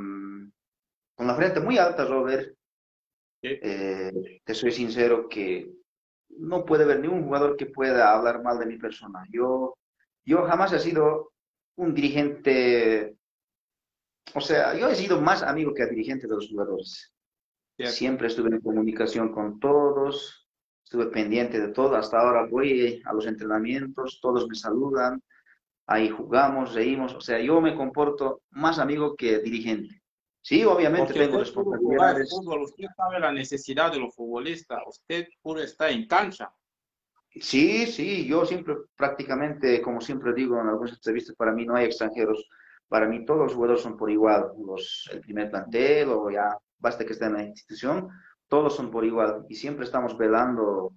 con la frente muy alta, Robert, ¿Sí? te soy sincero que no puede haber ni un jugador que pueda hablar mal de mi persona. Yo jamás he sido un dirigente, o sea, yo he sido más amigo que dirigente de los jugadores. ¿Cierto? Siempre estuve en comunicación con todos, estuve pendiente de todo. Hasta ahora voy a los entrenamientos, todos me saludan, ahí jugamos, reímos. O sea, yo me comporto más amigo que dirigente. Sí, obviamente Porque tengo usted pudo jugar el responsabilidades. fútbol, usted sabe la necesidad de los futbolistas, usted pudo estar en cancha. Sí, sí, yo siempre prácticamente, como siempre digo en algunas entrevistas, para mí no hay extranjeros. Para mí todos los jugadores son por igual. El primer plantel o ya basta que esté en la institución, todos son por igual. Y siempre estamos velando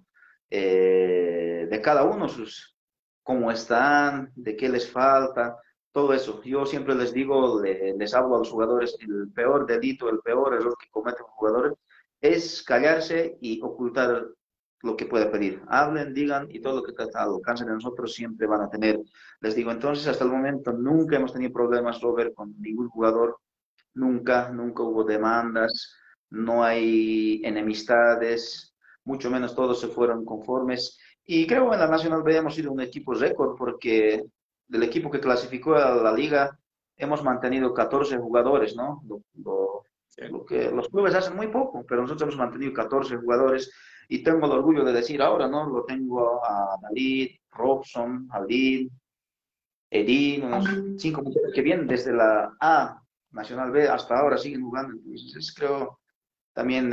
de cada uno sus, cómo están, de qué les falta, todo eso. Yo siempre les digo, les hablo a los jugadores, el peor delito, el peor error que cometen los jugadores es callarse y ocultar lo que pueda pedir. Hablen, digan y todo lo que está al alcance de nosotros siempre van a tener. Les digo, entonces, hasta el momento nunca hemos tenido problemas, Robert, con ningún jugador. Nunca, nunca hubo demandas, no hay enemistades, mucho menos todos se fueron conformes. Y creo en la Nacional B hemos sido un equipo récord porque del equipo que clasificó a la liga hemos mantenido 14 jugadores, ¿no? Lo que los clubes hacen muy poco, pero nosotros hemos mantenido 14 jugadores y tengo el orgullo de decir ahora, ¿no? Lo tengo a David, Robson, Aldir, Edín, unos 5 muchachos que vienen desde la A Nacional B hasta ahora siguen jugando. Entonces, creo también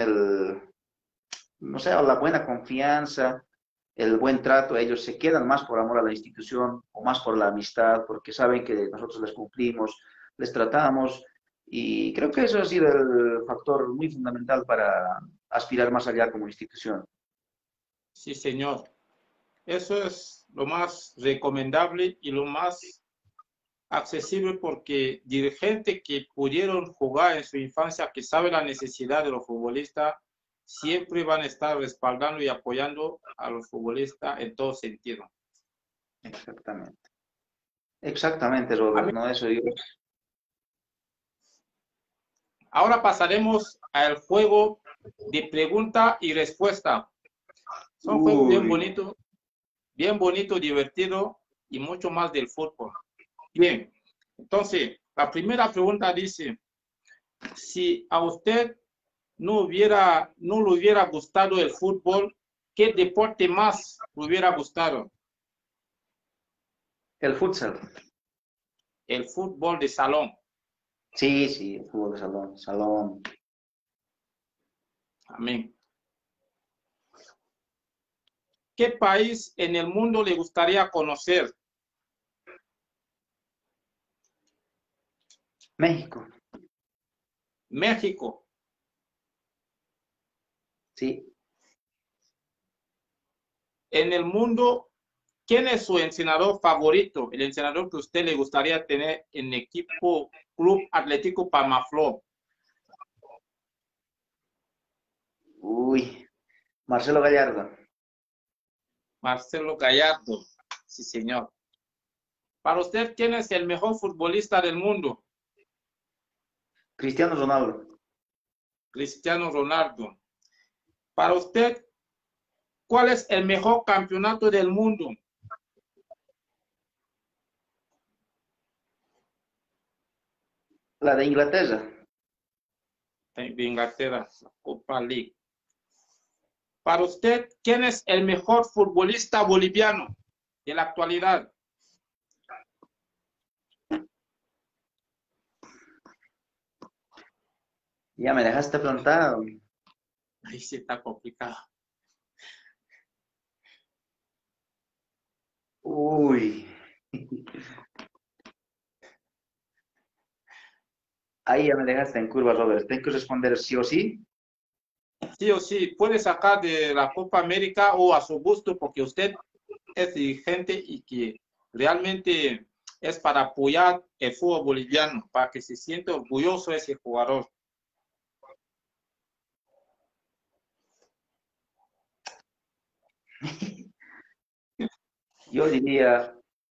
no sé, la buena confianza, el buen trato, ellos se quedan más por amor a la institución o más por la amistad, porque saben que nosotros les cumplimos, les tratamos, y creo que eso ha sido el factor muy fundamental para aspirar más allá como institución. Sí, señor. Eso es lo más recomendable y lo más accesible porque dirigentes que pudieron jugar en su infancia, que saben la necesidad de los futbolistas, siempre van a estar respaldando y apoyando a los futbolistas en todo sentido. Exactamente. Exactamente, Robert, ¿no? Eso yo. Ahora pasaremos al juego de pregunta y respuesta. Son juegos Uy, bien bonito, divertido y mucho más del fútbol. Bien, entonces, la primera pregunta dice, si a usted no le hubiera gustado el fútbol, ¿qué deporte más le hubiera gustado? el futsal. El fútbol de salón. Sí, sí, el fútbol de salón, salón. Amén. ¿qué país en el mundo le gustaría conocer? México, México. sí. En el mundo, ¿quién es su entrenador favorito? El entrenador que a usted le gustaría tener en equipo Club Atlético Palmaflor. Uy, Marcelo Gallardo, Marcelo Gallardo. Sí, señor. Para usted, ¿quién es el mejor futbolista del mundo? Cristiano Ronaldo, Cristiano Ronaldo. Para usted, ¿cuál es el mejor campeonato del mundo? la de Inglaterra, De Inglaterra, la Copa League. Para usted, ¿quién es el mejor futbolista boliviano de la actualidad? ya me dejaste plantado. Ahí sí está complicado. Uy, ahí ya me dejaste en curva, Robert. Tengo que responder sí o sí. Sí o sí, puede sacar de la Copa América o a su gusto, porque usted es dirigente y que realmente es para apoyar el fútbol boliviano, para que se sienta orgulloso ese jugador. Yo diría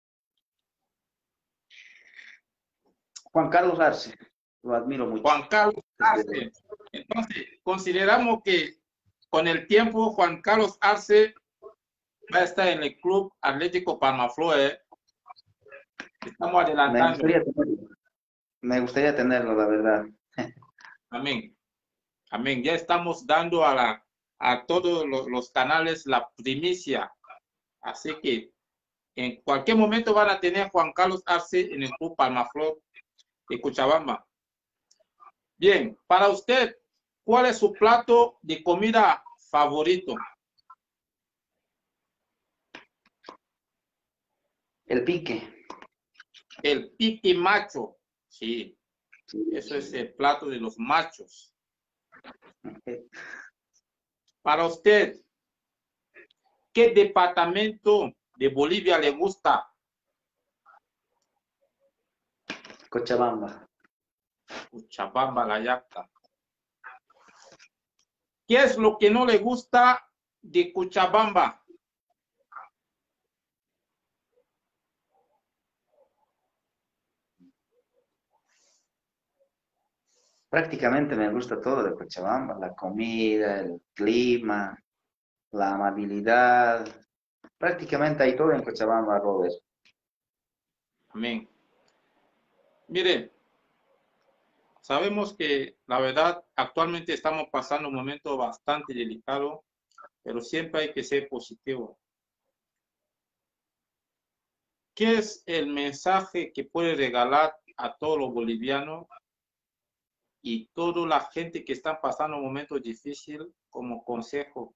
Juan Carlos Arce. Lo admiro mucho. Juan Carlos Arce. Entonces, consideramos que con el tiempo Juan Carlos Arce va a estar en el Club Atlético Palmaflor. Estamos Me adelantando. gustaría tenerlo. Me gustaría tenerlo, la verdad. Amén. Amén. Ya estamos dando a todos los canales la primicia. Así que en cualquier momento van a tener a Juan Carlos Arce en el Club Palmaflor de Cochabamba. Bien, para usted, ¿cuál es su plato de comida favorito? El pique. El pique macho. Sí, Sí, eso es sí. el plato de los machos. Para usted, ¿qué departamento de Bolivia le gusta? Cochabamba. Cochabamba, la Yacta. ¿Qué es lo que no le gusta de Cochabamba? Prácticamente me gusta todo de Cochabamba. La comida, el clima, la amabilidad. Prácticamente hay todo en Cochabamba, Robert. Amén. Mire, sabemos que la verdad actualmente estamos pasando un momento bastante delicado, pero siempre hay que ser positivo. ¿Qué es el mensaje que puede regalar a todos los bolivianos y toda la gente que está pasando un momento difícil como consejo?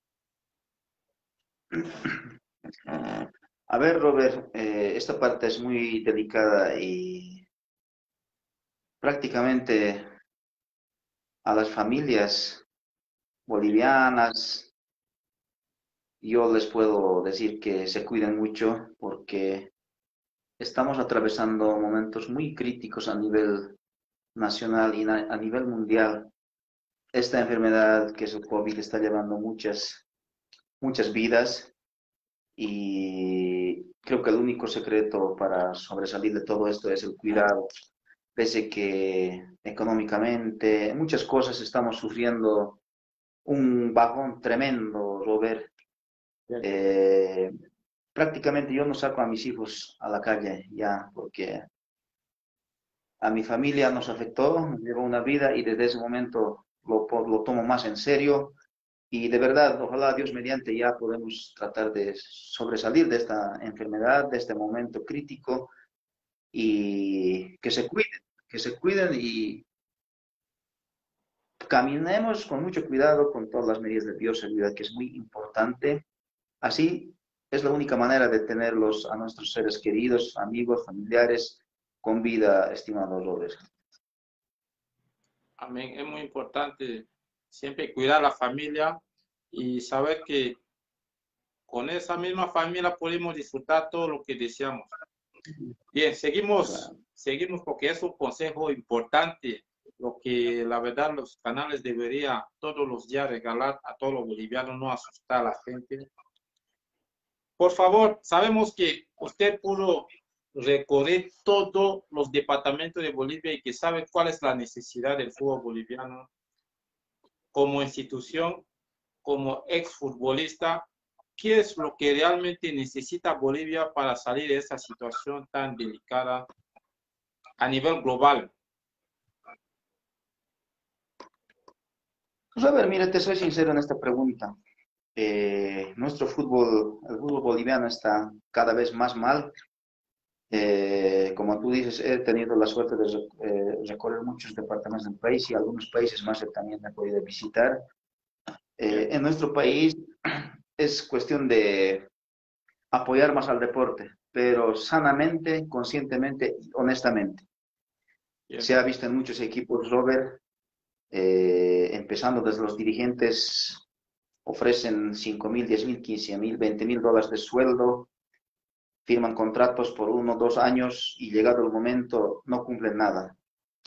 A ver, Robert, esta parte es muy delicada y prácticamente a las familias bolivianas, yo les puedo decir que se cuiden mucho porque estamos atravesando momentos muy críticos a nivel nacional y a nivel mundial. Esta enfermedad que es el COVID está llevando muchas vidas y creo que el único secreto para sobresalir de todo esto es el cuidado. Pese que económicamente muchas cosas estamos sufriendo un bajón tremendo, Robert. Eh, Prácticamente yo no saco a mis hijos a la calle ya, porque a mi familia nos afectó, nos llevó una vida y desde ese momento lo tomo más en serio. Y de verdad, ojalá Dios mediante ya podemos tratar de sobresalir de esta enfermedad, de este momento crítico y que se cuiden y caminemos con mucho cuidado con todas las medidas de bioseguridad, que es muy importante. Así es la única manera de tenerlos a nuestros seres queridos, amigos, familiares, con vida, estimado Robert. Amén. Es muy importante siempre cuidar a la familia y saber que con esa misma familia podemos disfrutar todo lo que deseamos. Bien, Claro. seguimos porque es un consejo importante, lo que la verdad los canales deberían todos los días regalar a todos los bolivianos, no asustar a la gente. Por favor, sabemos que usted pudo recorrer todos los departamentos de Bolivia y que sabe cuál es la necesidad del fútbol boliviano como institución, como exfutbolista. ¿Qué es lo que realmente necesita Bolivia para salir de esa situación tan delicada a nivel global? Pues a ver, mira, te soy sincero en esta pregunta. Nuestro fútbol, el fútbol boliviano está cada vez más mal. Como tú dices, he tenido la suerte de recorrer muchos departamentos del país y algunos países más que también he podido visitar. En nuestro país es cuestión de apoyar más al deporte, pero sanamente, conscientemente y honestamente. Bien, Se ha visto en muchos equipos, Robert, empezando desde los dirigentes, ofrecen 5.000, 10.000, 15.000, 20.000 dólares de sueldo, firman contratos por 1 o 2 años y llegado el momento no cumplen nada.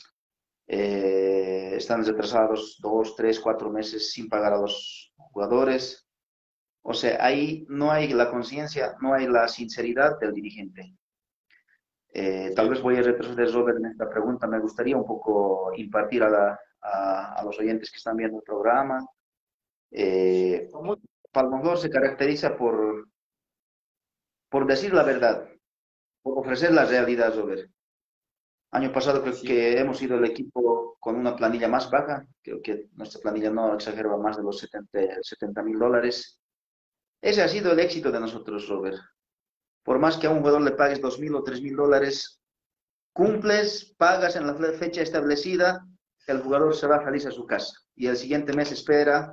Están retrasados 2, 3, 4 meses sin pagar a los jugadores. O sea, ahí no hay la conciencia, no hay la sinceridad del dirigente. Tal vez cierto. voy a retroceder, Robert, en esta pregunta. Me gustaría un poco impartir a los oyentes que están viendo el programa. Eh, ¿Cómo? Palmodor se caracteriza por decir la verdad, por ofrecer la realidad, Robert. Año pasado creo Así es. que hemos sido el equipo con una planilla más baja, creo que nuestra planilla no exageraba más de los 70.000 dólares. Ese ha sido el éxito de nosotros, Robert. Por más que a un jugador le pagues 2.000 o 3.000 dólares, cumples, pagas en la fecha establecida, el jugador se va feliz a su casa. Y el siguiente mes espera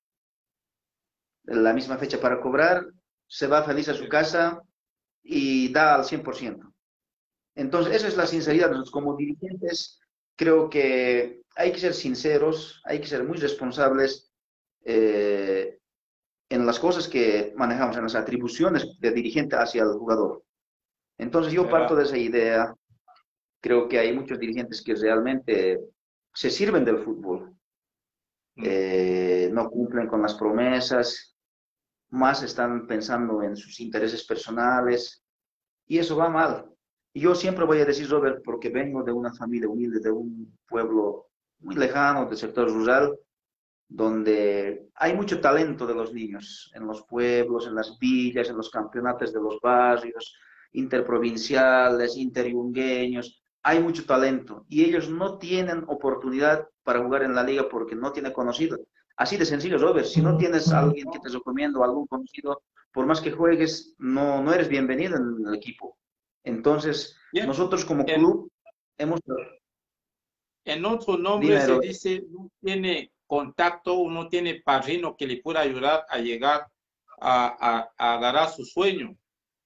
la misma fecha para cobrar, se va feliz a su casa y da al 100%. Entonces, esa es la sinceridad. Nosotros como dirigentes creo que hay que ser sinceros, hay que ser muy responsables eh, en las cosas que manejamos, en las atribuciones de dirigente hacia el jugador. Entonces, yo parto ¿Verdad? de esa idea. Creo que hay muchos dirigentes que realmente se sirven del fútbol, Mm. no cumplen con las promesas, más están pensando en sus intereses personales y eso va mal. Y yo siempre voy a decir, Robert, porque vengo de una familia humilde, de un pueblo muy lejano, del sector rural, donde hay mucho talento de los niños, en los pueblos, en las villas, en los campeonatos de los barrios, interprovinciales, interyungueños, hay mucho talento y ellos no tienen oportunidad para jugar en la liga porque no tienen conocido. Así de sencillo, Robert, si no tienes a alguien que te recomiendo, algún conocido, por más que juegues, no eres bienvenido en el equipo. Entonces, Bien. nosotros como En, club hemos... en otro nombre Dime, se Robert. dice, no tiene contacto, no tiene padrino que le pueda ayudar a llegar a agarrar su sueño.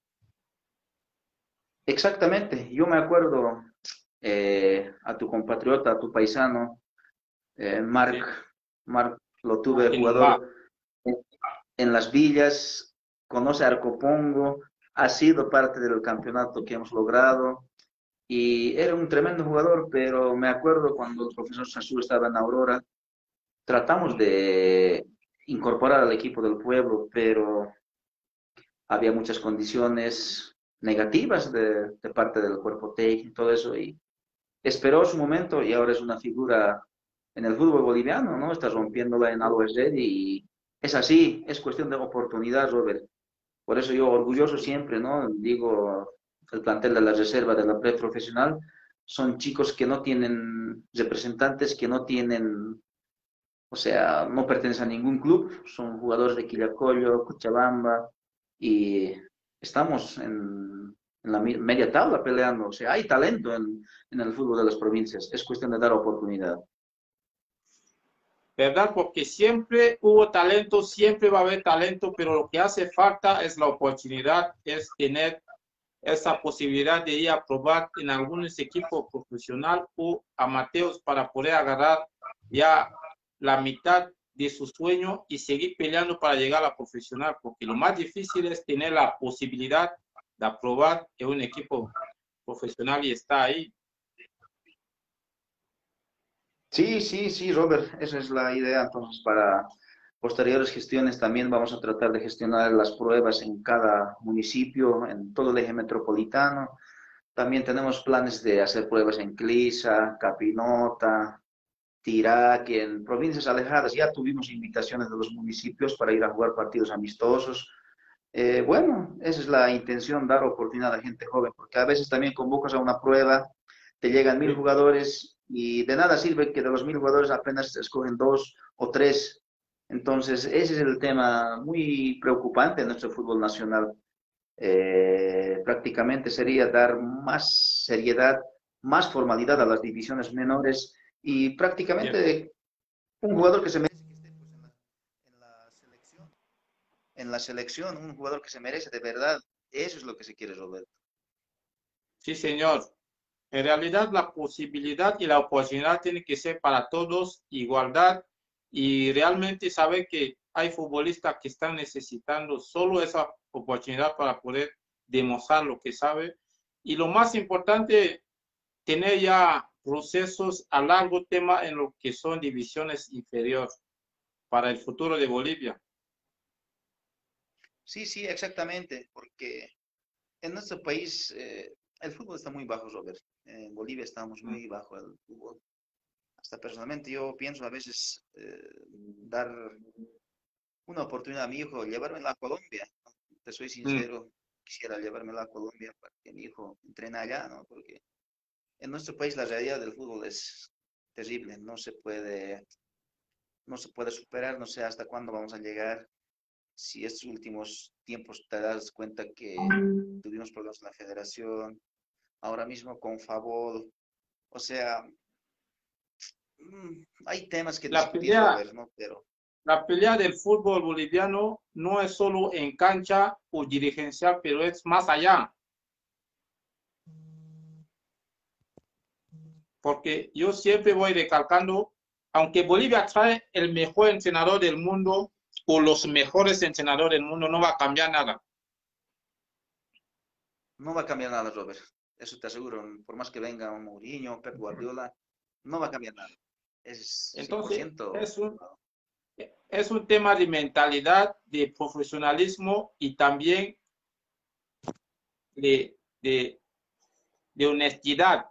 Exactamente, yo me acuerdo a tu compatriota, a tu paisano, Marc. ¿Sí? Marc lo tuve En Umba. jugador en, en las villas, conoce a Arcopongo, ha sido parte del campeonato que hemos logrado y era un tremendo jugador, pero me acuerdo cuando el profesor Sassou estaba en Aurora, tratamos Mm. de incorporar al equipo del pueblo, pero había muchas condiciones negativas de parte del cuerpo técnico y todo eso, y esperó su momento y ahora es una figura en el fútbol boliviano, ¿no? Está rompiéndola en Always Ready y es así, es cuestión de oportunidad, Robert. Por eso yo orgulloso siempre, ¿no? Digo, el plantel de la reserva de la preprofesional son chicos que no tienen representantes, que no tienen, o sea, no pertenecen a ningún club, son jugadores de Quillacollo, Cochabamba y estamos en la media tabla peleando, o sea, hay talento en el fútbol de las provincias, es cuestión de dar oportunidad. ¿verdad? Porque siempre hubo talento, siempre va a haber talento, pero lo que hace falta es la oportunidad, es tener esa posibilidad de ir a probar en algunos equipos profesionales o amateurs para poder agarrar ya la mitad de su sueño y seguir peleando para llegar a la profesional, porque lo más difícil es tener la posibilidad de aprobar en un equipo profesional y está ahí. Sí, sí, sí, Robert, esa es la idea. Entonces, para posteriores gestiones también vamos a tratar de gestionar las pruebas en cada municipio, en todo el eje metropolitano. También tenemos planes de hacer pruebas en Clisa, Capinota, Tiraque, en provincias alejadas. Ya tuvimos invitaciones de los municipios para ir a jugar partidos amistosos. Bueno, esa es la intención, dar oportunidad a la gente joven, porque a veces también convocas a una prueba, te llegan 1.000 jugadores y de nada sirve que de los 1.000 jugadores apenas se escogen 2 o 3. Entonces, ese es el tema muy preocupante en nuestro fútbol nacional. Prácticamente sería dar más seriedad, más formalidad a las divisiones menores y prácticamente un jugador que se merece que esté pues, en la selección, un jugador que se merece de verdad. Eso es lo que se quiere, Roberto. Sí, señor. En realidad, la posibilidad y la oportunidad tiene que ser para todos, igualdad, y realmente saber que hay futbolistas que están necesitando solo esa oportunidad para poder demostrar lo que sabe. Y lo más importante, tener ya procesos a largo tema en lo que son divisiones inferiores para el futuro de Bolivia. Sí, sí, exactamente, porque en nuestro país el fútbol está muy bajo, Robert. En Bolivia estamos muy bajo el fútbol. Hasta personalmente yo pienso a veces dar una oportunidad a mi hijo, llevármela a Colombia. Te soy Mm, sincero, quisiera llevármela a Colombia para que mi hijo entrene allá, ¿no? Porque en nuestro país la realidad del fútbol es terrible, no se puede superar, no sé hasta cuándo vamos a llegar. Si estos últimos tiempos te das cuenta que tuvimos problemas en la federación, ahora mismo con Favol, o sea, hay temas que La discutir, pelea, Robert, ¿no? Pero la pelea del fútbol boliviano no es solo en cancha o dirigencial, pero es más allá. Porque yo siempre voy recalcando, aunque Bolivia trae el mejor entrenador del mundo o los mejores entrenadores del mundo, no va a cambiar nada. no va a cambiar nada, Robert. Eso te aseguro. Por más que venga un Mourinho, Pep Guardiola, no va a cambiar nada. Es Entonces, 100%. es un tema de mentalidad, de profesionalismo y también de, de, de honestidad.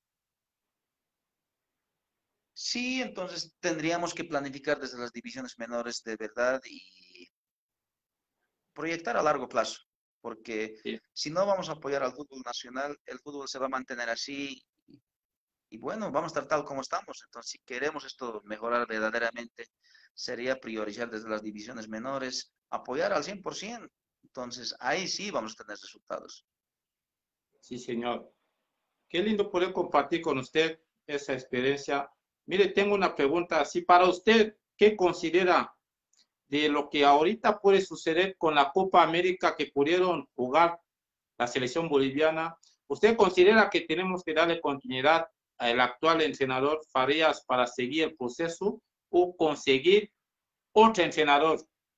Sí, entonces tendríamos que planificar desde las divisiones menores de verdad y proyectar a largo plazo, porque Sí. si no vamos a apoyar al fútbol nacional, el fútbol se va a mantener así y bueno, vamos a estar tal como estamos. Entonces, si queremos esto mejorar verdaderamente, sería priorizar desde las divisiones menores, apoyar al 100%. Entonces, ahí sí vamos a tener resultados. Sí, señor. Qué lindo poder compartir con usted esa experiencia. Mire, tengo una pregunta así para usted. ¿Qué considera de lo que ahorita puede suceder con la Copa América que pudieron jugar la selección boliviana? ¿Usted considera que tenemos que darle continuidad al actual entrenador Farías para seguir el proceso o conseguir otro entrenador?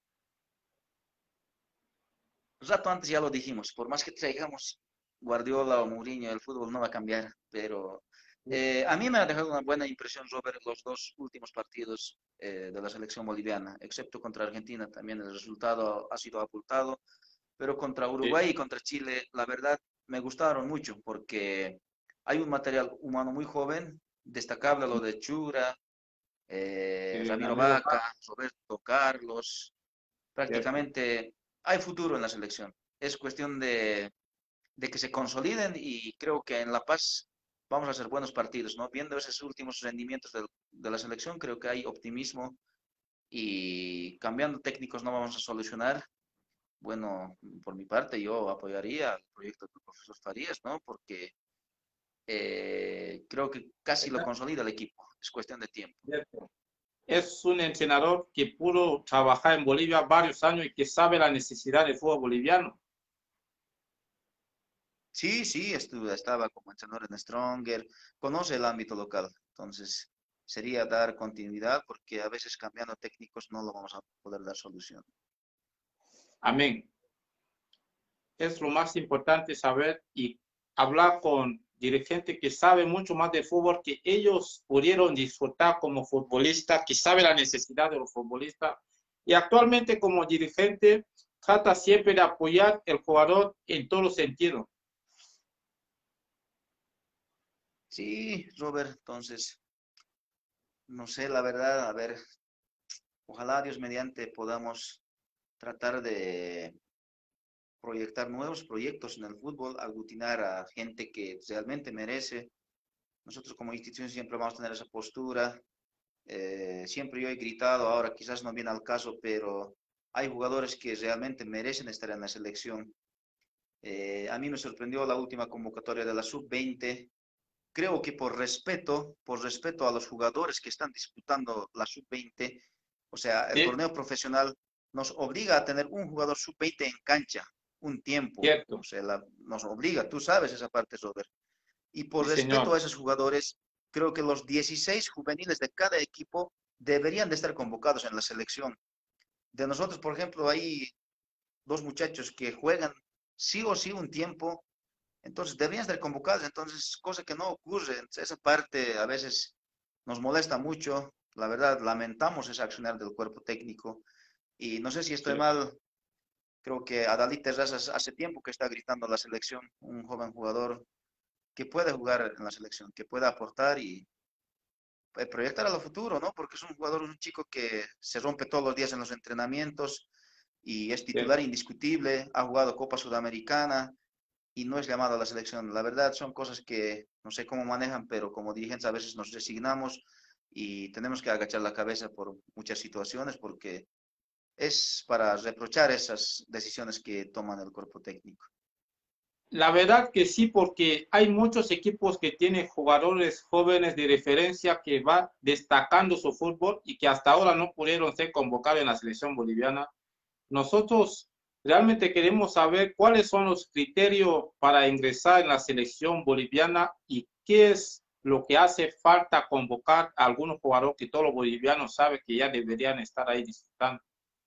Un rato antes ya lo dijimos, por más que traigamos Guardiola o Mourinho, el fútbol no va a cambiar, pero a mí me ha dejado una buena impresión, Robert, los dos últimos partidos de la selección boliviana, excepto contra Argentina, también el resultado ha sido abultado, pero contra Sí, Uruguay y contra Chile, la verdad, me gustaron mucho porque hay un material humano muy joven, destacable lo de Chura, Ramiro Ramiro Vaca, Vaz, Roberto Carlos, cierto. prácticamente hay futuro en la selección. Es cuestión de que se consoliden y creo que en La Paz vamos a hacer buenos partidos, ¿no? Viendo esos últimos rendimientos de la selección, creo que hay optimismo y cambiando técnicos no vamos a solucionar. Bueno, por mi parte yo apoyaría el proyecto del profesor Farías, ¿no? Porque creo que casi lo consolida el equipo, es cuestión de tiempo. Cierto. es un entrenador que pudo trabajar en Bolivia varios años y que sabe la necesidad del fútbol boliviano. Sí, sí, estaba como entrenador en Stronger, conoce el ámbito local, entonces sería dar continuidad porque a veces cambiando técnicos no lo vamos a poder dar solución. Amén. Es lo más importante saber y hablar con dirigentes que saben mucho más de fútbol, que ellos pudieron disfrutar como futbolistas, que saben la necesidad de los futbolistas. Y actualmente como dirigente trata siempre de apoyar al jugador en todos los sentidos. Sí, Robert, entonces, no sé, la verdad, a ver, ojalá Dios mediante podamos tratar de proyectar nuevos proyectos en el fútbol, aglutinar a gente que realmente merece. Nosotros como institución siempre vamos a tener esa postura. Siempre yo he gritado, ahora quizás no viene al caso, pero hay jugadores que realmente merecen estar en la selección. A mí me sorprendió la última convocatoria de la sub-20. Creo que por respeto a los jugadores que están disputando la sub-20, o sea, el Sí, torneo profesional nos obliga a tener un jugador sub-20 en cancha un tiempo, o cierto. sea, nos obliga, tú sabes esa parte, Robert. Y Sí, por respeto a señor. esos jugadores, creo que los 16 juveniles de cada equipo deberían de estar convocados en la selección. De nosotros, por ejemplo, hay dos muchachos que juegan sí o sí un tiempo, entonces deberían estar convocados, entonces cosa que no ocurre. Esa parte a veces nos molesta mucho, la verdad, lamentamos ese accionar del cuerpo técnico y no sé si estoy Sí. mal, creo que Adalid Terrazas hace tiempo que está gritando a la selección, un joven jugador que puede jugar en la selección, que pueda aportar y proyectar a lo futuro, ¿no? Porque es un jugador, un chico que se rompe todos los días en los entrenamientos y es Sí. titular indiscutible, ha jugado Copa Sudamericana y no es llamado a la selección. La verdad son cosas que no sé cómo manejan, pero como dirigentes a veces nos resignamos y tenemos que agachar la cabeza por muchas situaciones porque es para reprochar esas decisiones que toman el cuerpo técnico. La verdad que sí, porque hay muchos equipos que tienen jugadores jóvenes de referencia que van destacando su fútbol y que hasta ahora no pudieron ser convocados en la selección boliviana. Nosotros realmente queremos saber cuáles son los criterios para ingresar en la selección boliviana y qué es lo que hace falta convocar a algunos jugadores que todos los bolivianos saben que ya deberían estar ahí disfrutando.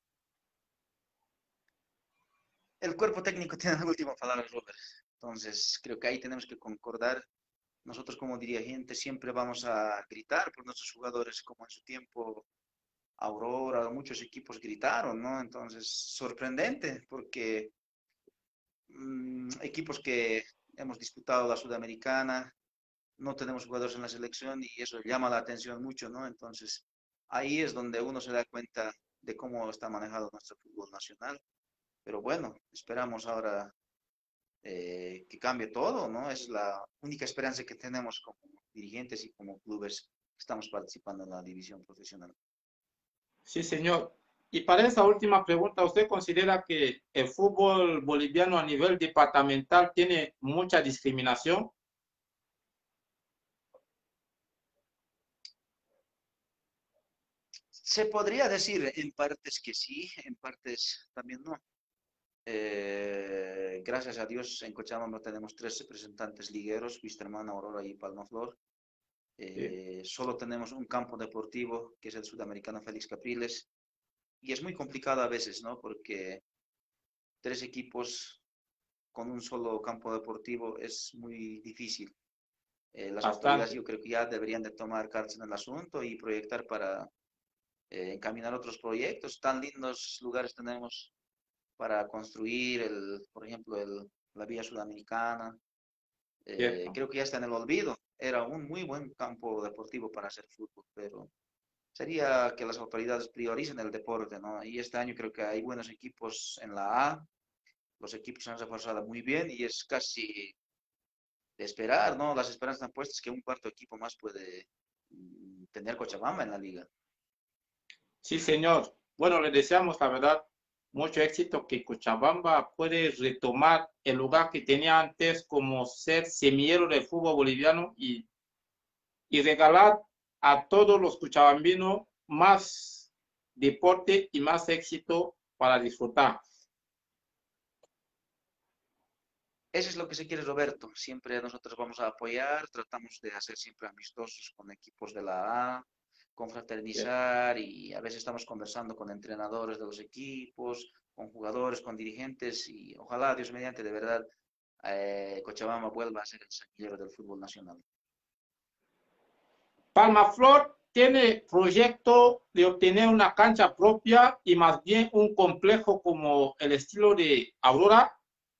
El cuerpo técnico tiene la última palabra, Robert. Entonces, creo que ahí tenemos que concordar. Nosotros como dirigentes siempre vamos a gritar por nuestros jugadores, como en su tiempo Aurora, muchos equipos gritaron, ¿no? Entonces, sorprendente, porque equipos que hemos disputado la Sudamericana, no tenemos jugadores en la selección y eso llama la atención mucho, ¿no? Entonces, ahí es donde uno se da cuenta de cómo está manejado nuestro fútbol nacional. Pero bueno, esperamos ahora que cambie todo, ¿no? Es la única esperanza que tenemos como dirigentes y como clubes que estamos participando en la división profesional. Sí, señor. Y para esa última pregunta, ¿usted considera que el fútbol boliviano a nivel departamental tiene mucha discriminación? Se podría decir en partes que sí, en partes también no. Gracias a Dios en Cochabamba tenemos tres representantes ligueros, Wisterman, Aurora y Palmaflor. Sí, Solo tenemos un campo deportivo, que es el sudamericano Félix Capriles, y es muy complicado a veces, ¿no? Porque tres equipos con un solo campo deportivo es muy difícil. Las autoridades bastante. yo creo que ya deberían de tomar cartas en el asunto y proyectar para encaminar otros proyectos. Tan lindos lugares tenemos para construir, por ejemplo, la Vía Sudamericana. Cierto. Creo que ya está en el olvido. Era un muy buen campo deportivo para hacer fútbol, pero sería que las autoridades prioricen el deporte, ¿no? Y este año creo que hay buenos equipos en la A, los equipos se han reforzado muy bien y es casi de esperar, ¿no? Las esperanzas están puestas que un cuarto equipo más puede tener Cochabamba en la liga. Sí, señor. Bueno, le deseamos, la verdad, mucho éxito, que Cochabamba puede retomar el lugar que tenía antes como ser semillero del fútbol boliviano y regalar a todos los cochabambinos más deporte y más éxito para disfrutar. Eso es lo que se quiere, Roberto. Siempre nosotros vamos a apoyar, tratamos de hacer siempre amistosos con equipos de la A, confraternizar y a veces estamos conversando con entrenadores de los equipos, con jugadores, con dirigentes y ojalá, Dios mediante, de verdad, Cochabamba vuelva a ser el semillero del fútbol nacional. Palmaflor tiene proyecto de obtener una cancha propia y más bien un complejo como el estilo de Aurora.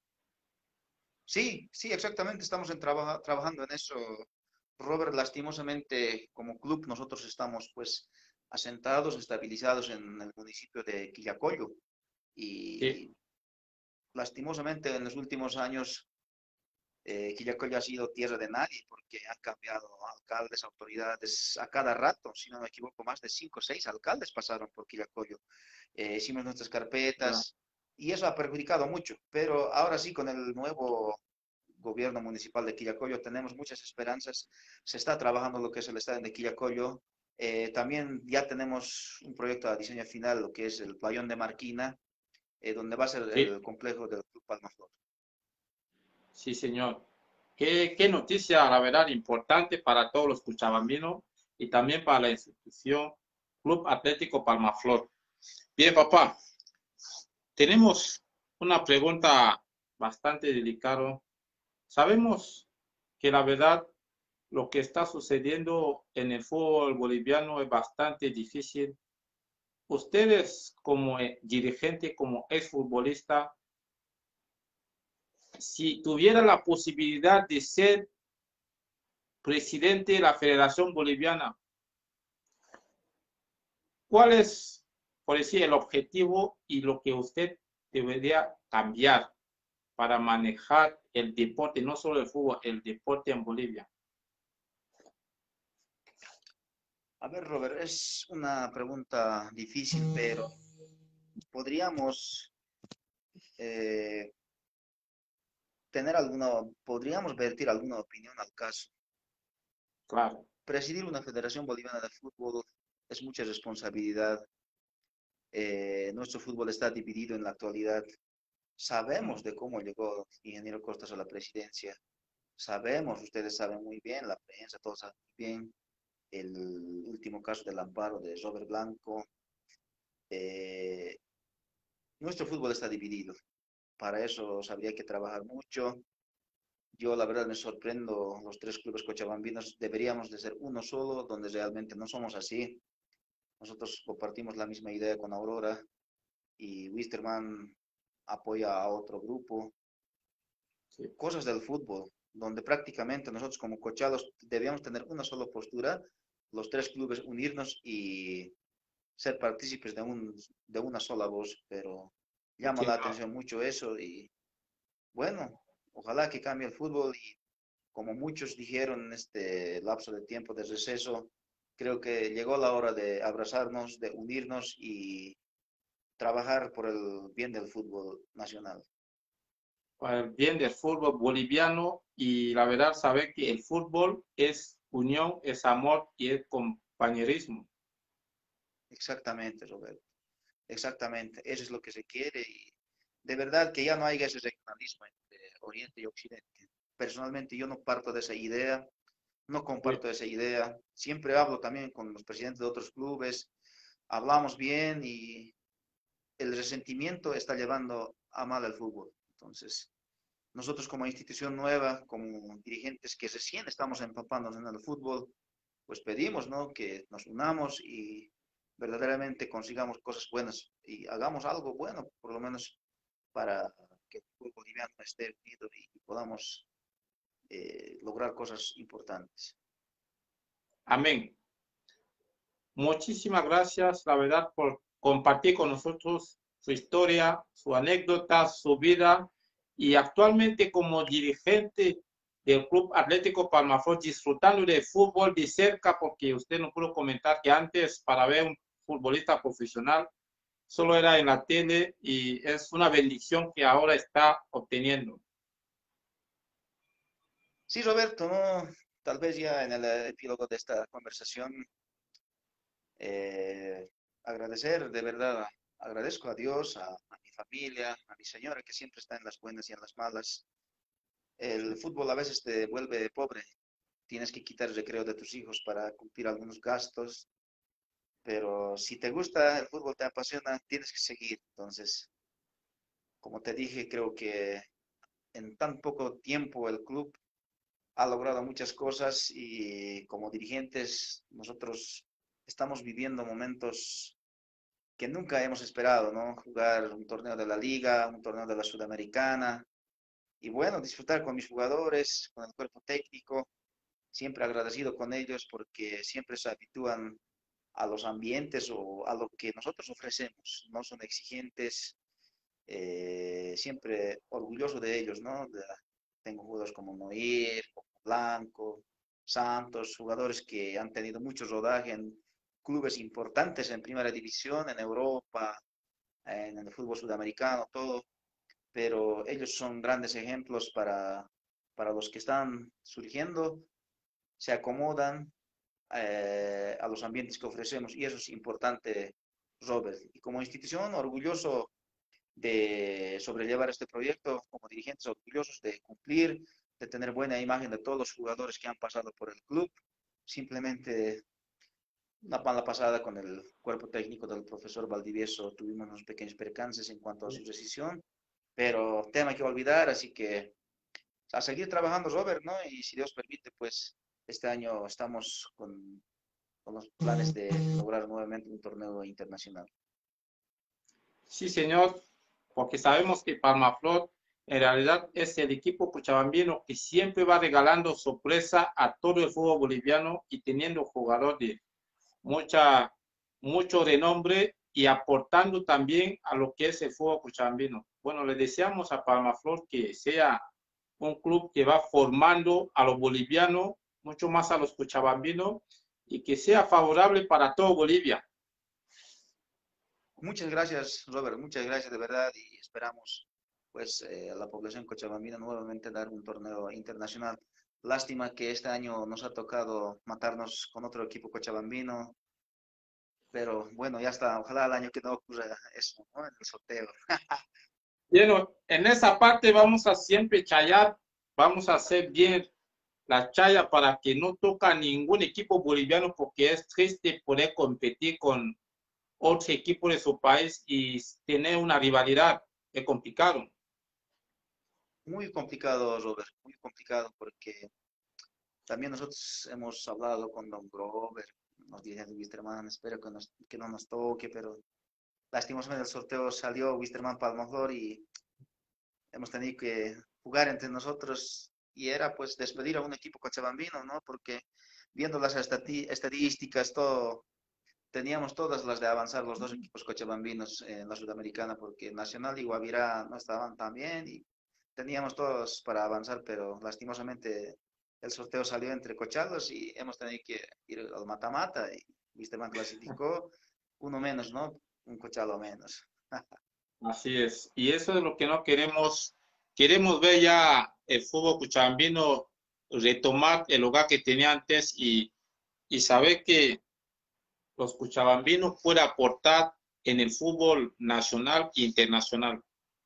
Sí, sí, exactamente, estamos trabajando en eso. Robert, lastimosamente, como club, nosotros estamos pues asentados, estabilizados en el municipio de Quillacollo Sí, y lastimosamente en los últimos años Quillacollo ha sido tierra de nadie porque han cambiado alcaldes, autoridades a cada rato, si no me equivoco, más de 5 o 6 alcaldes pasaron por Quillacollo. Hicimos nuestras ya. carpetas y eso ha perjudicado mucho, pero ahora sí con el nuevo gobierno municipal de Quillacollo tenemos muchas esperanzas, se está trabajando lo que es el estadio de Quillacollo, también ya tenemos un proyecto a diseño final, lo que es el playón de Marquina, donde va a ser Sí, el complejo del Club Palmaflor. sí, señor. Qué noticia, la verdad, importante para todos los cuchabambinos y también para la institución Club Atlético Palmaflor. Bien, papá, tenemos una pregunta bastante delicada. Sabemos que la verdad lo que está sucediendo en el fútbol boliviano es bastante difícil. Ustedes como dirigente, como exfutbolista, si tuviera la posibilidad de ser presidente de la Federación Boliviana, ¿cuál es, por decir, el objetivo y lo que usted debería cambiar para manejar el deporte, no solo el fútbol, el deporte en Bolivia? A ver, Robert, es una pregunta difícil, pero podríamos eh, podríamos vertir alguna opinión al caso. Claro, Presidir una Federación Boliviana de Fútbol es mucha responsabilidad. Nuestro fútbol está dividido en la actualidad. Sabemos de cómo llegó Ingeniero Costas a la presidencia. Sabemos, ustedes saben muy bien, la prensa, todos saben muy bien, el último caso del amparo de Robert Blanco. Eh, Nuestro fútbol está dividido. Para eso habría que trabajar mucho. Yo la verdad me sorprendo, los tres clubes cochabambinos deberíamos de ser uno solo, donde realmente no somos así. Nosotros compartimos la misma idea con Aurora y Wisterman apoya a otro grupo. sí, Cosas del fútbol, donde prácticamente nosotros como cochados debíamos tener una sola postura, los tres clubes unirnos y ser partícipes de una sola voz, pero llama la entiendo. atención mucho eso y bueno, ojalá que cambie el fútbol y como muchos dijeron en este lapso de tiempo de receso, creo que llegó la hora de abrazarnos, de unirnos y trabajar por el bien del fútbol nacional. Para el bien del fútbol boliviano y la verdad saber que el fútbol es unión, es amor y es compañerismo. Exactamente, Roberto. Exactamente. Eso es lo que se quiere y de verdad que ya no haya ese regionalismo entre Oriente y Occidente. Personalmente yo no parto de esa idea, no Sí, comparto esa idea. Siempre hablo también con los presidentes de otros clubes, hablamos bien y el resentimiento está llevando a mal el fútbol. Entonces, nosotros como institución nueva, como dirigentes que recién estamos empapándonos en el fútbol, pues pedimos, ¿no? Que nos unamos y verdaderamente consigamos cosas buenas y hagamos algo bueno, por lo menos para que el fútbol boliviano esté unido y podamos lograr cosas importantes. amén. Muchísimas gracias, la verdad, por compartir con nosotros su historia, su anécdota, su vida y actualmente como dirigente del Club Atlético Palmaflor, disfrutando de fútbol de cerca, porque usted no pudo comentar que antes para ver un futbolista profesional solo era en la tele y es una bendición que ahora está obteniendo. Sí, Roberto, ¿no? Tal vez ya en el epílogo de esta conversación Agradecer, de verdad, agradezco a Dios, a mi familia, a mi señora que siempre está en las buenas y en las malas. El fútbol a veces te vuelve pobre, tienes que quitar el recreo de tus hijos para cumplir algunos gastos, pero si te gusta el fútbol, te apasiona, tienes que seguir. Entonces, como te dije, creo que en tan poco tiempo el club ha logrado muchas cosas y como dirigentes nosotros estamos viviendo momentos que nunca hemos esperado, ¿no? Jugar un torneo de la Liga, un torneo de la Sudamericana y bueno, disfrutar con mis jugadores, con el cuerpo técnico, siempre agradecido con ellos porque siempre se habitúan a los ambientes o a lo que nosotros ofrecemos, no son exigentes, siempre orgulloso de ellos, ¿no? Tengo jugadores como Noir, como Blanco, Santos, jugadores que han tenido mucho rodaje en clubes importantes en primera división, en Europa, en el fútbol sudamericano, todo, pero ellos son grandes ejemplos para los que están surgiendo, se acomodan a los ambientes que ofrecemos y eso es importante, Robert. Y como institución, orgulloso de sobrellevar este proyecto, como dirigentes orgullosos de cumplir, de tener buena imagen de todos los jugadores que han pasado por el club. Simplemente una mala pasada con el cuerpo técnico del profesor Valdivieso, tuvimos unos pequeños percances en cuanto a su decisión, pero tema que olvidar, así que a seguir trabajando, Robert, ¿no? Y si Dios permite, pues este año estamos con los planes de lograr nuevamente un torneo internacional. Sí, señor, porque sabemos que Palmaflor en realidad es el equipo cochabambino que siempre va regalando sorpresa a todo el fútbol boliviano y teniendo jugadores de mucha, mucho renombre y aportando también a lo que es el fútbol cochabambino. Bueno, le deseamos a Palmaflor que sea un club que va formando a los bolivianos, mucho más a los cochabambinos, y que sea favorable para todo Bolivia. Muchas gracias, Robert, muchas gracias de verdad y esperamos pues a la población cochabambina nuevamente dar un torneo internacional. Lástima que este año nos ha tocado matarnos con otro equipo cochabambino, pero bueno, ya está. Ojalá el año que no ocurra eso, ¿no? En el sorteo. Bueno, en esa parte vamos a siempre chayar, vamos a hacer bien la chaya para que no toca ningún equipo boliviano porque es triste poder competir con otro equipo de su país y tener una rivalidad. Es complicado. Muy complicado, Robert, muy complicado porque también nosotros hemos hablado con Don Grover, nos dice Wisterman, espero que no nos toque, pero lastimosamente el sorteo salió Wisterman Palmaflor y hemos tenido que jugar entre nosotros y era pues despedir a un equipo cochabambino, ¿no? Porque viendo las estadísticas, todo, teníamos todas las de avanzar los dos equipos cochabambinos en la Sudamericana, porque Nacional y Guavirá no estaban tan bien y teníamos todos para avanzar, pero lastimosamente el sorteo salió entre cochalos y hemos tenido que ir al mata-mata y Wisterman clasificó uno menos, ¿no? Un cochalo menos. Así es. Y eso es lo que no queremos. Queremos ver ya el fútbol cochabambino retomar el lugar que tenía antes y saber que los cochabambinos pueden aportar en el fútbol nacional e internacional.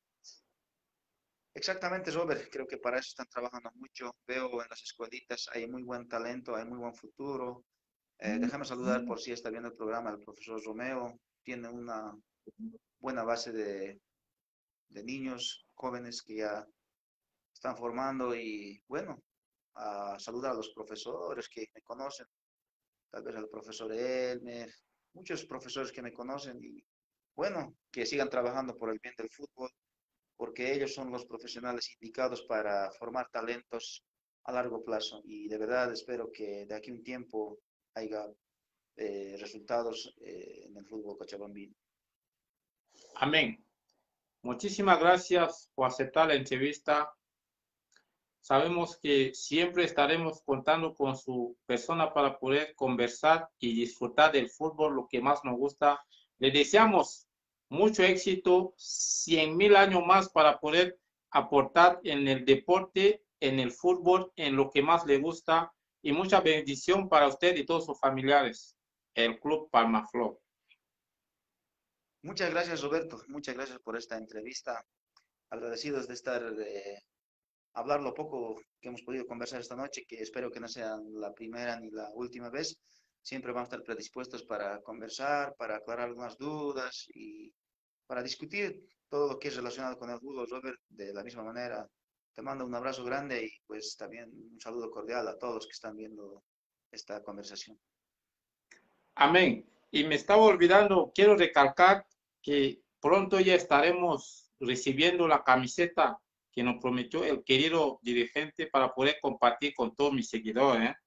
Exactamente, Robert. Creo que para eso están trabajando mucho. Veo en las escuelitas hay muy buen talento, hay muy buen futuro. Déjame saludar por si está viendo el programa el profesor Romeo. Tiene una buena base de niños jóvenes que ya están formando y bueno, a saludar a los profesores que me conocen, tal vez al profesor Elmer, muchos profesores que me conocen y bueno, que sigan trabajando por el bien del fútbol porque ellos son los profesionales indicados para formar talentos a largo plazo. Y de verdad espero que de aquí a un tiempo haya resultados en el fútbol cochabambino. Amén. Muchísimas gracias por aceptar la entrevista. Sabemos que siempre estaremos contando con su persona para poder conversar y disfrutar del fútbol, lo que más nos gusta. Le deseamos mucho éxito, 100,000 años más para poder aportar en el deporte, en el fútbol, en lo que más le gusta y mucha bendición para usted y todos sus familiares. el Club Palmaflor. Muchas gracias, Roberto. Muchas gracias por esta entrevista. Agradecidos de estar, hablar lo poco que hemos podido conversar esta noche, que espero que no sea la primera ni la última vez. Siempre vamos a estar predispuestos para conversar, para aclarar algunas dudas y para discutir todo lo que es relacionado con el fútbol, Robert. De la misma manera, te mando un abrazo grande y pues también un saludo cordial a todos los que están viendo esta conversación. Amén. Y me estaba olvidando, quiero recalcar que pronto ya estaremos recibiendo la camiseta que nos prometió el querido dirigente para poder compartir con todos mis seguidores, ¿eh?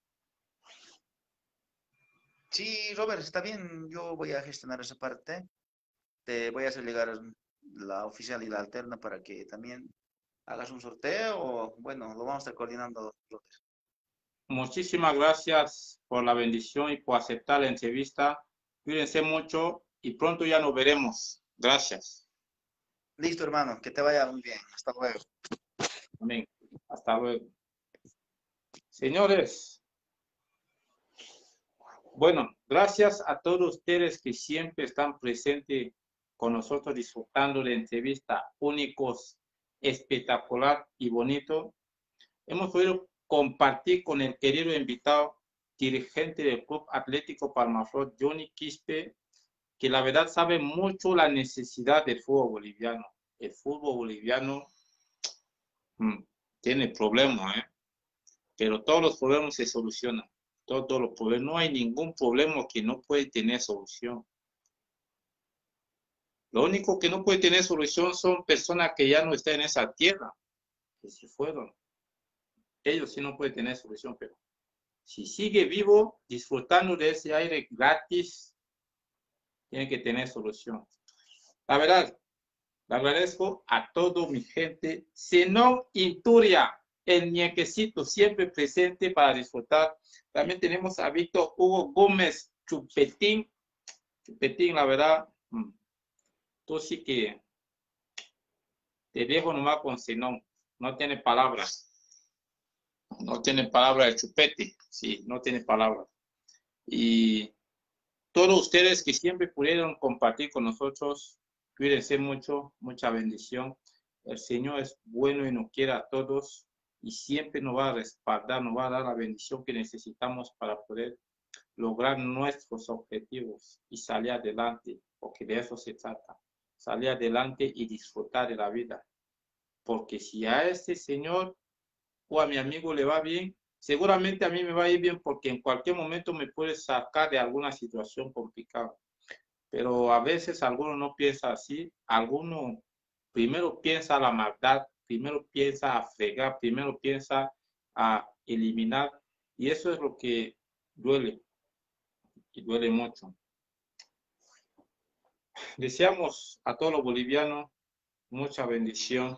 Sí, Robert, está bien. Yo voy a gestionar esa parte. Te voy a hacer llegar la oficial y la alterna para que también hagas un sorteo o bueno, lo vamos a estar coordinando, Robert. Muchísimas gracias por la bendición y por aceptar la entrevista. Cuídense mucho y pronto ya nos veremos. Gracias. Listo, hermano, que te vaya muy bien. Hasta luego. Amén. Hasta luego. Señores, bueno, gracias a todos ustedes que siempre están presentes con nosotros disfrutando de entrevistas únicos, espectacular y bonito. Hemos podido compartir con el querido invitado, dirigente del Club Atlético Palmaflor, Johnny Quispe, que la verdad sabe mucho la necesidad del fútbol boliviano. El fútbol boliviano tiene problemas, ¿eh? Pero todos los problemas se solucionan. Todos los problemas. No hay ningún problema que no puede tener solución. Lo único que no puede tener solución son personas que ya no están en esa tierra, que se fueron. Ellos sí no pueden tener solución, pero si sigue vivo, disfrutando de ese aire gratis, tiene que tener solución. La verdad, le agradezco a toda mi gente. Zenón Inturia, el ñequecito, siempre presente para disfrutar. También tenemos a Víctor Hugo Gómez Chupetín. Chupetín, la verdad, tú sí que te dejo nomás con Zenón. No tiene palabras. No tiene palabras de chupete. Sí, no tiene palabras. Y todos ustedes que siempre pudieron compartir con nosotros, cuídense mucho, mucha bendición. El Señor es bueno y nos quiere a todos y siempre nos va a respaldar, nos va a dar la bendición que necesitamos para poder lograr nuestros objetivos y salir adelante, porque de eso se trata, salir adelante y disfrutar de la vida. Porque si a este Señor o a mi amigo le va bien, seguramente a mí me va a ir bien porque en cualquier momento me puede sacar de alguna situación complicada. Pero a veces alguno no piensa así, alguno primero piensa a la maldad, primero piensa a fregar, primero piensa a eliminar, y eso es lo que duele, y duele mucho. Deseamos a todos los bolivianos mucha bendición,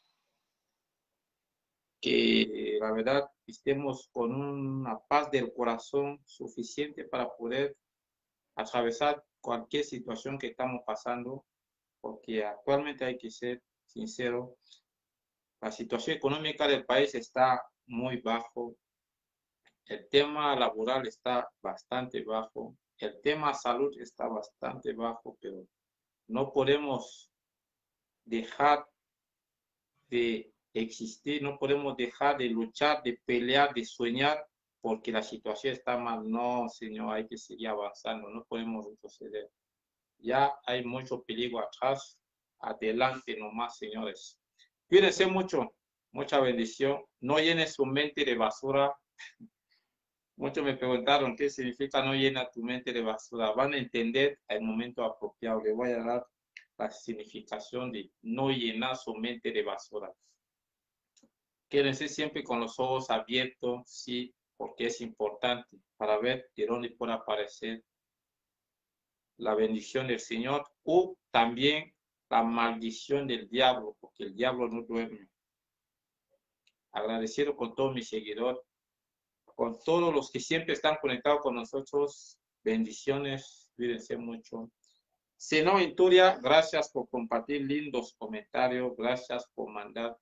que la verdad estemos con una paz del corazón suficiente para poder atravesar cualquier situación que estamos pasando, porque actualmente hay que ser sincero, la situación económica del país está muy bajo, el tema laboral está bastante bajo, el tema salud está bastante bajo, pero no podemos dejar de existir, no podemos dejar de luchar, de pelear, de soñar, porque la situación está mal. No, señor, hay que seguir avanzando, no podemos retroceder. Ya hay mucho peligro atrás, adelante nomás, señores. Cuídense mucho, mucha bendición. No llenen su mente de basura. Muchos me preguntaron qué significa no llena tu mente de basura. Van a entender el momento apropiado. Les voy a dar la significación de no llenar su mente de basura. Quédense siempre con los ojos abiertos, sí, porque es importante para ver de dónde puede aparecer la bendición del Señor o también la maldición del diablo, porque el diablo no duerme. Agradecido con todos mis seguidores, con todos los que siempre están conectados con nosotros. Bendiciones, cuídense mucho. Zenón Inturia, gracias por compartir lindos comentarios, gracias por mandar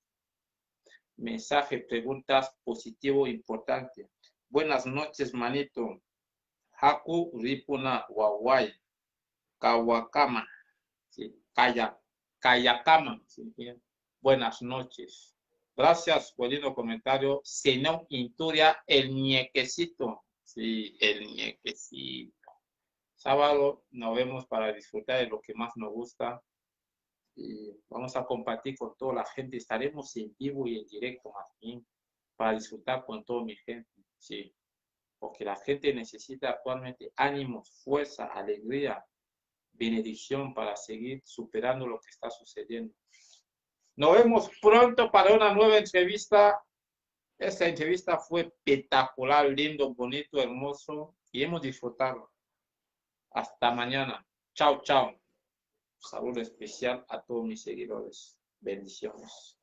mensajes, preguntas positivo, importante. Buenas noches, manito. Aku Ripuna Wawai, Kawakama, sí, Kayakama, sí, buenas noches. Gracias por el lindo comentario. Senón Inturia, el ñequecito, sí, el ñequecito. Sábado nos vemos para disfrutar de lo que más nos gusta. Y vamos a compartir con toda la gente. Estaremos en vivo y en directo más bien para disfrutar con toda mi gente. Sí, porque la gente necesita actualmente ánimos, fuerza, alegría, bendición para seguir superando lo que está sucediendo. Nos vemos pronto para una nueva entrevista. Esta entrevista fue espectacular, lindo, bonito, hermoso y hemos disfrutado. Hasta mañana. Chao, chao. Saludo especial a todos mis seguidores. Bendiciones.